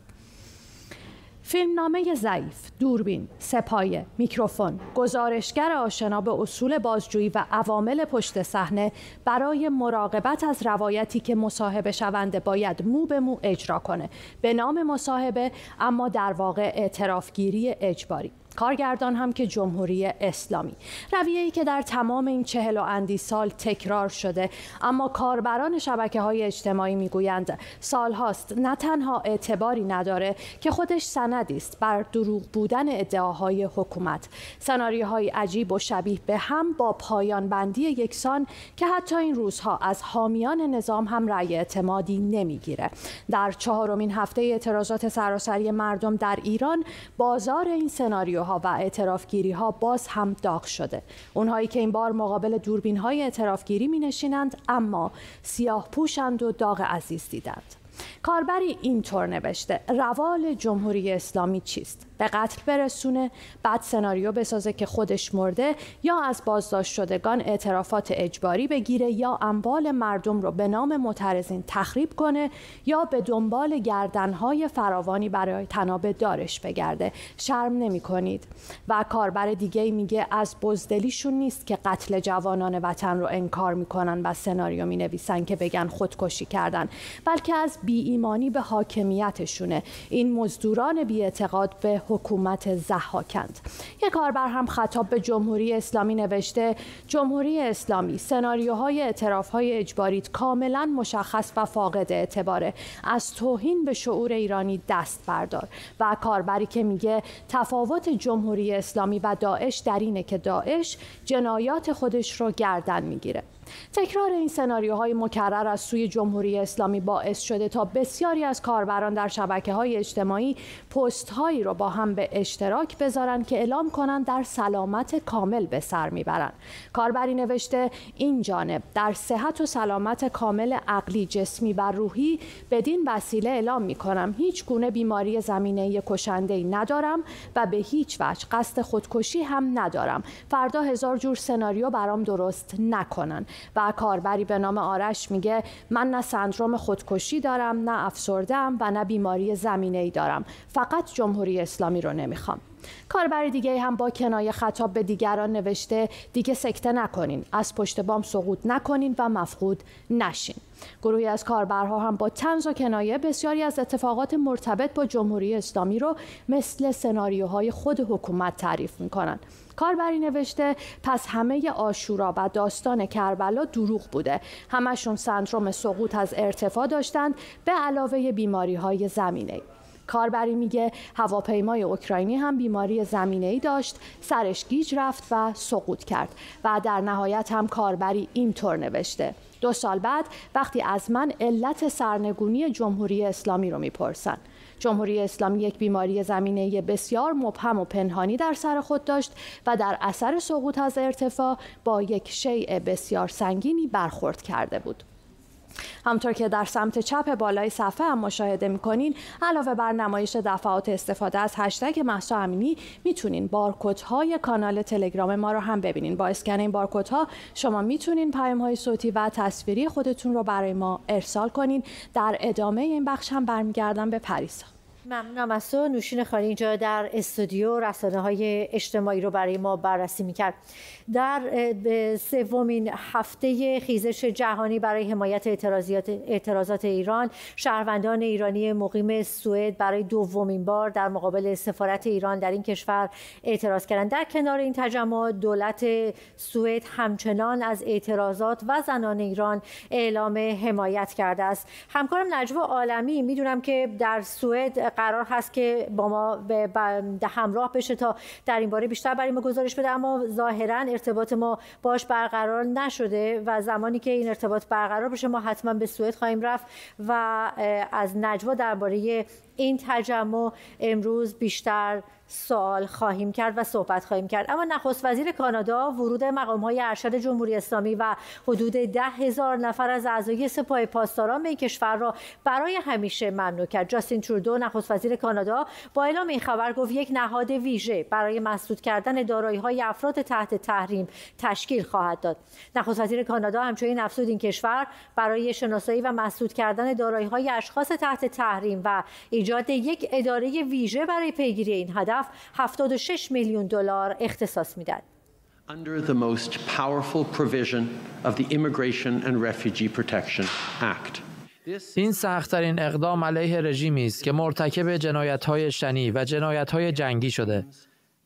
Speaker 25: فیلمنامه ضعیف، دوربین، سپایه، میکروفون، گزارشگر آشنا به اصول بازجویی و عوامل پشت صحنه برای مراقبت از روایتی که مصاحبه شونده باید مو به مو اجرا کنه. به نام مصاحبه اما در واقع اعترافگیری اجباری. کارگردان هم که جمهوری اسلامی. رویه‌ای که در تمام این 40 و اندی سال تکرار شده، اما کاربران شبکه‌های اجتماعی میگویند سالهاست نه تنها اعتباری نداره که خودش سندی است بر دروغ بودن ادعاهای حکومت. سناریوهای عجیب و شبیه به هم با پایان بندی یکسان که حتی این روزها از حامیان نظام هم رأی اعتمادی نمیگیره. در 4مین هفته اعتراضات سراسری مردم در ایران، بازار این سناریوها و اعترافگیری‌ها باز هم داغ شده. اونهایی که این بار مقابل دوربین‌های اعترافگیری می‌نشینند اما سیاه پوشند و داغ عزیز دیدند. کاربری اینطور نوشته: روال جمهوری اسلامی چیست؟ به قتل برسونه، بعد سناریو بسازه که خودش مرده، یا از بازداشت شدگان اعترافات اجباری بگیره، یا اموال مردم رو به نام معترضین تخریب کنه، یا به دنبال گردنهای فراوانی برای تناب دارش بگرده. شرم نمی کنید؟ و کاربر دیگه میگه از بزدلیشون نیست که قتل جوانان وطن رو انکار میکنن و سناریو می نویسن که بگن خودکشی کردن، بلکه از بی ایمانی به حاکمیتشونه. این مزدوران بی اعتقاد به حکومت ضحاکند. یک کاربر هم خطاب به جمهوری اسلامی نوشته: جمهوری اسلامی، سناریوهای اعترافهای اجباریت کاملا مشخص و فاقد اعتباره. از توهین به شعور ایرانی دست بردار. و کاربری که میگه تفاوت جمهوری اسلامی و داعش در اینه که داعش جنایات خودش رو گردن میگیره. تکرار این سناریوهای مکرر از سوی جمهوری اسلامی باعث شده تا بسیاری از کاربران در شبکه‌های اجتماعی پست‌هایی رو با هم به اشتراک بذارن که اعلام کنن در سلامت کامل به سر میبرن. کاربری نوشته: این جانب در صحت و سلامت کامل عقلی، جسمی و روحی بدین وسیله اعلام میکنم هیچ گونه بیماری زمینه‌ای کشنده‌ای ندارم و به هیچ وجه قصد خودکشی هم ندارم. فردا 1000 جور سناریو برام درست نکنن. و کاربری به نام آرش میگه: من نه سندروم خودکشی دارم، نه افسرده‌ام و نه بیماری زمینه‌ای دارم. فقط جمهوری اسلامی رو نمیخوام. کاربر دیگه هم با کنایه خطاب به دیگران نوشته: دیگه سکته نکنین، از پشت بام سقوط نکنین و مفقود نشین. گروهی از کاربرها هم با طنز و کنایه بسیاری از اتفاقات مرتبط با جمهوری اسلامی رو مثل سناریوهای خود حکومت تعریف میکنن. کاربری نوشته: پس همه عاشورا و داستان کربلا دروغ بوده. همشون سندروم سقوط از ارتفاع داشتند به علاوه بیماری‌های زمینه‌ای. کاربری میگه هواپیمای اوکراینی هم بیماری زمینه‌ای داشت، سرش گیج رفت و سقوط کرد. و در نهایت هم کاربری اینطور نوشته: 2 سال بعد وقتی از من علت سرنگونی جمهوری اسلامی رو میپرسن. جمهوری اسلامی یک بیماری زمینه‌ای بسیار مبهم و پنهانی در سر خود داشت و در اثر سقوط از ارتفاع با یک شیء بسیار سنگینی برخورد کرده بود. همطور که در سمت چپ بالای صفحه هم مشاهده می‌کنین، علاوه بر نمایش دفعات استفاده از هشتگ مهسا امینی، میتونین بارکدهای کانال تلگرام ما رو هم ببینین. با اسکن این بارکدها شما میتونین پیام‌های صوتی و تصویری خودتون رو برای ما ارسال کنین. در ادامه این بخش هم برمیگردم به پریسا.
Speaker 1: ممنونم از تو. نوشین خانی اینجا در استودیو رسانه‌های اجتماعی رو برای ما بررسی می‌کرد. در 3مین هفته خیزش جهانی برای حمایت اعتراضات ایران، شهروندان ایرانی مقیم سوئد برای 2مین بار در مقابل سفارت ایران در این کشور اعتراض کردند. در کنار این تجمع، دولت سوئد همچنان از اعتراضات و زنان ایران اعلام حمایت کرده است. همکارم نجوا عالمی میدونم که در سوئد قرار هست که با ما همراه بشه تا در این باره بیشتر برای ما گزارش بده، اما ظاهراً ارتباط ما باش برقرار نشده و زمانی که این ارتباط برقرار بشه ما حتما به سوئد خواهیم رفت و از نجوا درباره این تجمع امروز بیشتر سوال خواهیم کرد و صحبت خواهیم کرد. اما نخست وزیر کانادا ورود مقام‌های ارشد جمهوری اسلامی و حدود 10,000 نفر از اعضای سپاه پاسداران به این کشور را برای همیشه ممنوع کرد. جاستین ترودو نخست وزیر کانادا با اعلام این خبر گفت یک نهاد ویژه برای مسدود کردن دارایی‌های افراد تحت تحریم تشکیل خواهد داد. نخست وزیر کانادا همچنین افزود این کشور برای شناسایی و مسدود کردن دارایی‌های اشخاص تحت تحریم و ایجاد یک اداره ویژه برای پیگیری این هدف 76 میلیون دلار اختصاص میداد.
Speaker 3: Under the most powerful provision of the Immigration and Refugee Protection Act.
Speaker 18: این سخت‌ترین اقدام علیه رژیمی است که مرتکب جنایت‌های شنیع و جنایت‌های جنگی شده.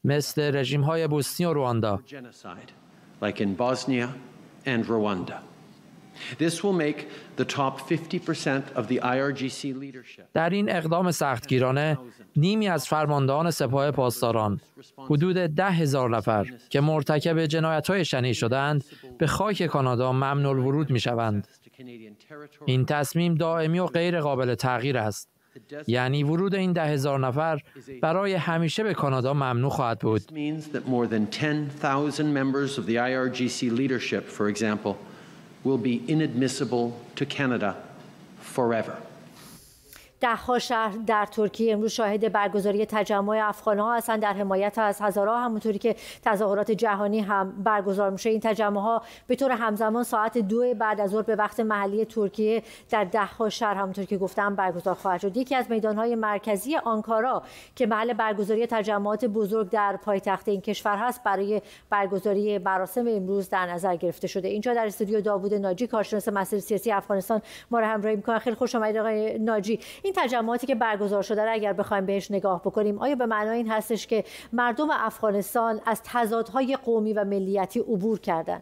Speaker 18: مثل رژیم‌های بوسنی و رواندا.
Speaker 3: Like in Bosnia and Rwanda. This will make the top 50% of the IRGC leadership.
Speaker 18: در این اقدام سختگیرانه نیمی از فرماندهان سپاه پاسداران، حدود 10,000 نفر که مرتکب جنایت‌های شنیع شدند، به خاک کانادا ممنوع الورود می‌شوند. این تصمیم دائمی و غیر قابل تغییر است. یعنی ورود این 10,000 نفر برای همیشه به کانادا ممنوع خواهد بود.
Speaker 3: More than 10,000 members of the IRGC leadership, for example, will be inadmissible to Canada forever.
Speaker 1: ده‌ها شهر در ترکیه امروز شاهد برگزاری تجمع افغان‌ها هستند در حمایت از هزارها، همونطوری که تظاهرات جهانی هم برگزار میشه. این تجمع‌ها به طور همزمان ساعت 2 بعد از ظهر به وقت محلی ترکیه در ده‌ها شهر همونطوری که گفتم برگزار خواهد شد. یکی از میدان‌های مرکزی آنکارا که محل برگزاری تجمعات بزرگ در پایتخت این کشور هست، برای برگزاری مراسم امروز در نظر گرفته شده. اینجا در استودیو داوود ناجی، کارشناس مسائل سیاسی افغانستان، ما را همراهی می‌کنه. خیلی خوش آمدید آقای ناجی. این تجمعاتی که برگزار شده را اگر بخوایم بهش نگاه بکنیم، آیا به معنای این هستش که مردم افغانستان از تضادهای قومی و ملیتی عبور کردن؟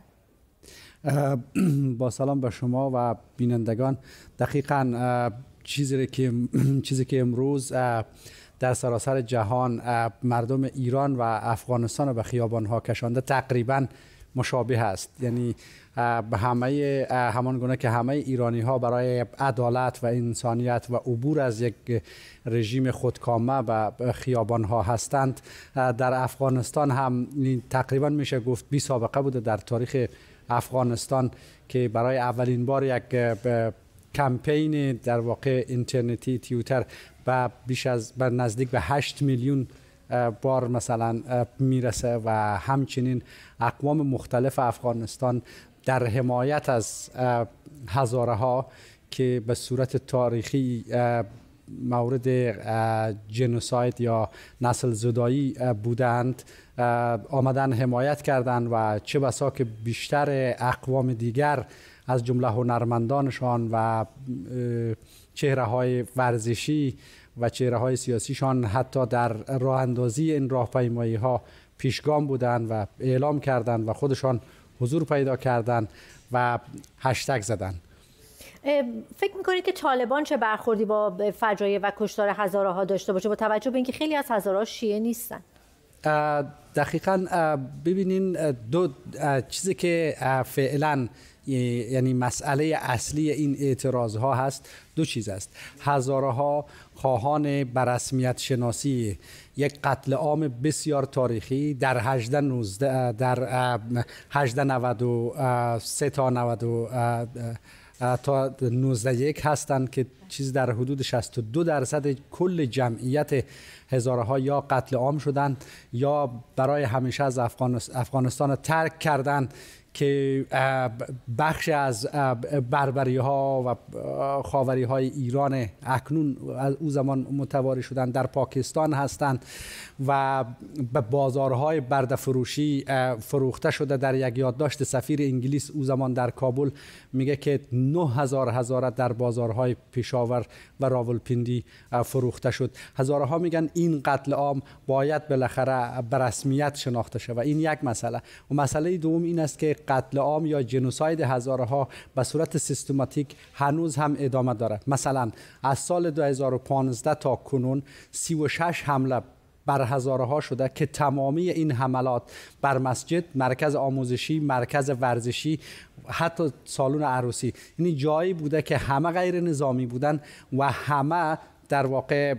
Speaker 4: با سلام به شما و بینندگان. دقیقاً چیزی که امروز در سراسر جهان مردم ایران و افغانستان به خیابان‌ها کشانده تقریباً مشابه است. یعنی همان گونه که همه ایرانی ها برای عدالت و انسانیت و عبور از یک رژیم خودکامه و خیابان ها هستند، در افغانستان هم تقریبا میشه گفت بی سابقه بوده در تاریخ افغانستان که برای اولین بار یک کمپین در واقع اینترنتی توییتر و بیش از نزدیک به 8 میلیون بار مثلا میرسه و همچنین اقوام مختلف افغانستان در حمایت از هزارها که به صورت تاریخی مورد جنوساید یا نسل زدایی بودند آمدن حمایت کردند و چه بسا که بیشتر اقوام دیگر از جمله هنرمندانشان و چهره‌های ورزشی و چهره‌های سیاسیشان حتی در راه اندازی این راهپیمایی‌ها پیشگام بودند و اعلام کردند و خودشان حضور پیدا کردند و هشتگ زدند.
Speaker 1: فکر می‌کنید که طالبان چه برخوردی با فجایع و کشتار هزارها داشته باشه با توجه به اینکه خیلی از هزارها شیعه نیستن؟
Speaker 4: دقیقاً ببینین دو چیزی که فعلاً یعنی مسئله اصلی این اعتراض ها هست، دو چیز است. هزارها خواهان بررسمیت شناسی یک قتل عام بسیار تاریخی در 1893 تا 1991 هستند که چیز در حدود 62% کل جمعیت هزارها یا قتل عام شدند یا برای همیشه از افغانستان ترک کردند که بخش از بربری ها و خاوری های ایران اکنون از او زمان متواری شدند در پاکستان هستند و به بازارهای برده فروشی فروخته شده. در یک یادداشت سفیر انگلیس او زمان در کابل میگه که 9,000 هزاره در بازارهای پشاور و راولپیندی فروخته شد. هزارها میگن این قتل عام باید بالاخره به رسمیت شناخته شود. این یک مسئله. و مسئله دوم این است که قتل عام یا جنوساید هزارها به صورت سیستماتیک هنوز هم ادامه داره. مثلا از سال 2015 تا کنون 36 حمله بر هزارها شده که تمامی این حملات بر مسجد، مرکز آموزشی، مرکز ورزشی، حتی سالن عروسی، یعنی جایی بوده که همه غیر نظامی بودن و همه در واقع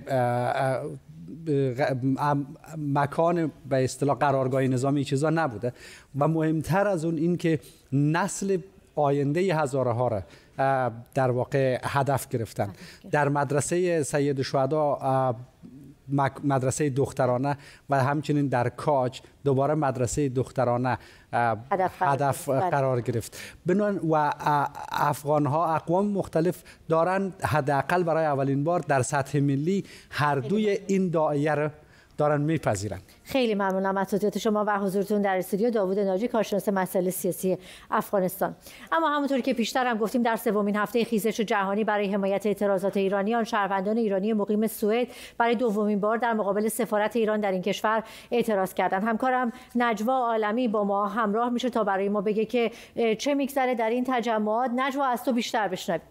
Speaker 4: مکان به اصطلاح قرارگاه نظامی چیزا نبوده. و مهمتر از اون این که نسل آینده هزارها را در واقع هدف گرفتن. در مدرسه سید الشهدا مدرسه دخترانه و همچنین در کاج دوباره مدرسه دخترانه هدف قرار گرفت. و افغانها اقوام مختلف دارند حداقل برای اولین بار در سطح ملی هر دوی این داعیه را دارن میپذیرن.
Speaker 1: خیلی ممنونم از توضیحات شما و حضورتون در استودیو. داوود ناجی، کارشناس مسائل سیاسی افغانستان. اما همونطوری که پیشتر هم گفتیم، در سومین هفته خیزش جهانی برای حمایت اعتراضات ایرانیان، شهروندان ایرانی مقیم سوئد برای دومین بار در مقابل سفارت ایران در این کشور اعتراض کردند. همکارم نجوا عالمی با ما همراه میشه تا برای ما بگه که چه میگذره در این تجمعات. نجوا، از تو بیشتر بشنویم.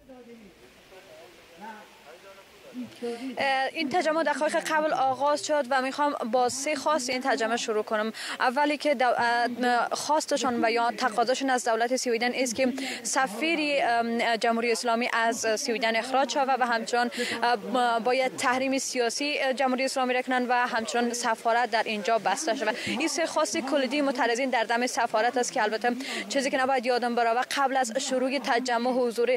Speaker 7: این تجمع دقایق قبل آغاز شد و میخوام با 3 خواست این تجمع شروع کنم. اولی که خواستشون و یا تقاضاشون از دولت سوئدن است که سفیر جمهوری اسلامی از سوئدن اخراج شود و همچنان باید تحریم سیاسی جمهوری اسلامی را کنند و همچنان سفارت در اینجا بسته شود. این 3 خواست کلیدی معترضین در دم سفارت است که البته چیزی که نباید یادم بره و قبل از شروع تجمع حضور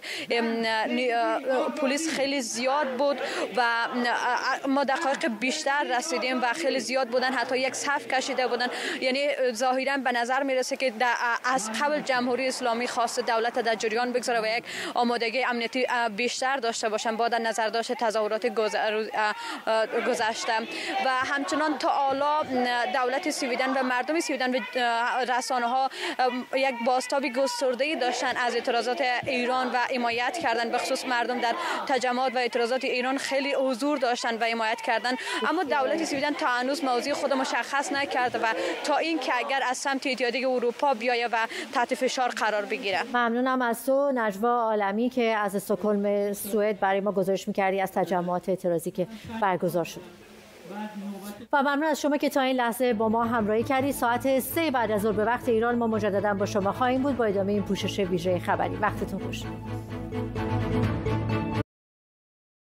Speaker 7: پلیس خیلی زیاد بود و ما دقایق بیشتر رسیدیم و خیلی زیاد بودن، حتی یک صف کشیده بودن. یعنی ظاهرا به نظر میرسه که از قبل جمهوری اسلامی خواست دولت در جریان بگذاره و یک آمادگی امنیتی بیشتر داشته باشن با در نظر داشت تظاهرات گذشته. و همچنان تا حالا دولت سوئدن و مردم سوئدن و رسانه ها یک بازتابی گسترده‌ای داشتن از اعتراضات ایران و حمایت کردن. به خصوص مردم در تجمعات و اعتراضات ایران خیلی حضور داشتن و حمایت کردن، اما دولت سوئدن تا هنوز موضوع خود مشخص نکرده و تا این که اگر از سمت اتحادیه اروپا بیایه و تحت فشار قرار بگیره.
Speaker 1: ممنونم از تو نجوا عالمی که از استکهلم سوئد برای ما گزارش می‌کردی از تجمعات اعتراضی که برگزار شد. و ممنون از شما که تا این لحظه با ما همراهی کردید. ساعت 3 بعد از ظهر به وقت ایران ما مجددا با شما خواهیم بود با ادامه این پوشش ویژه خبری. وقتتون خوش.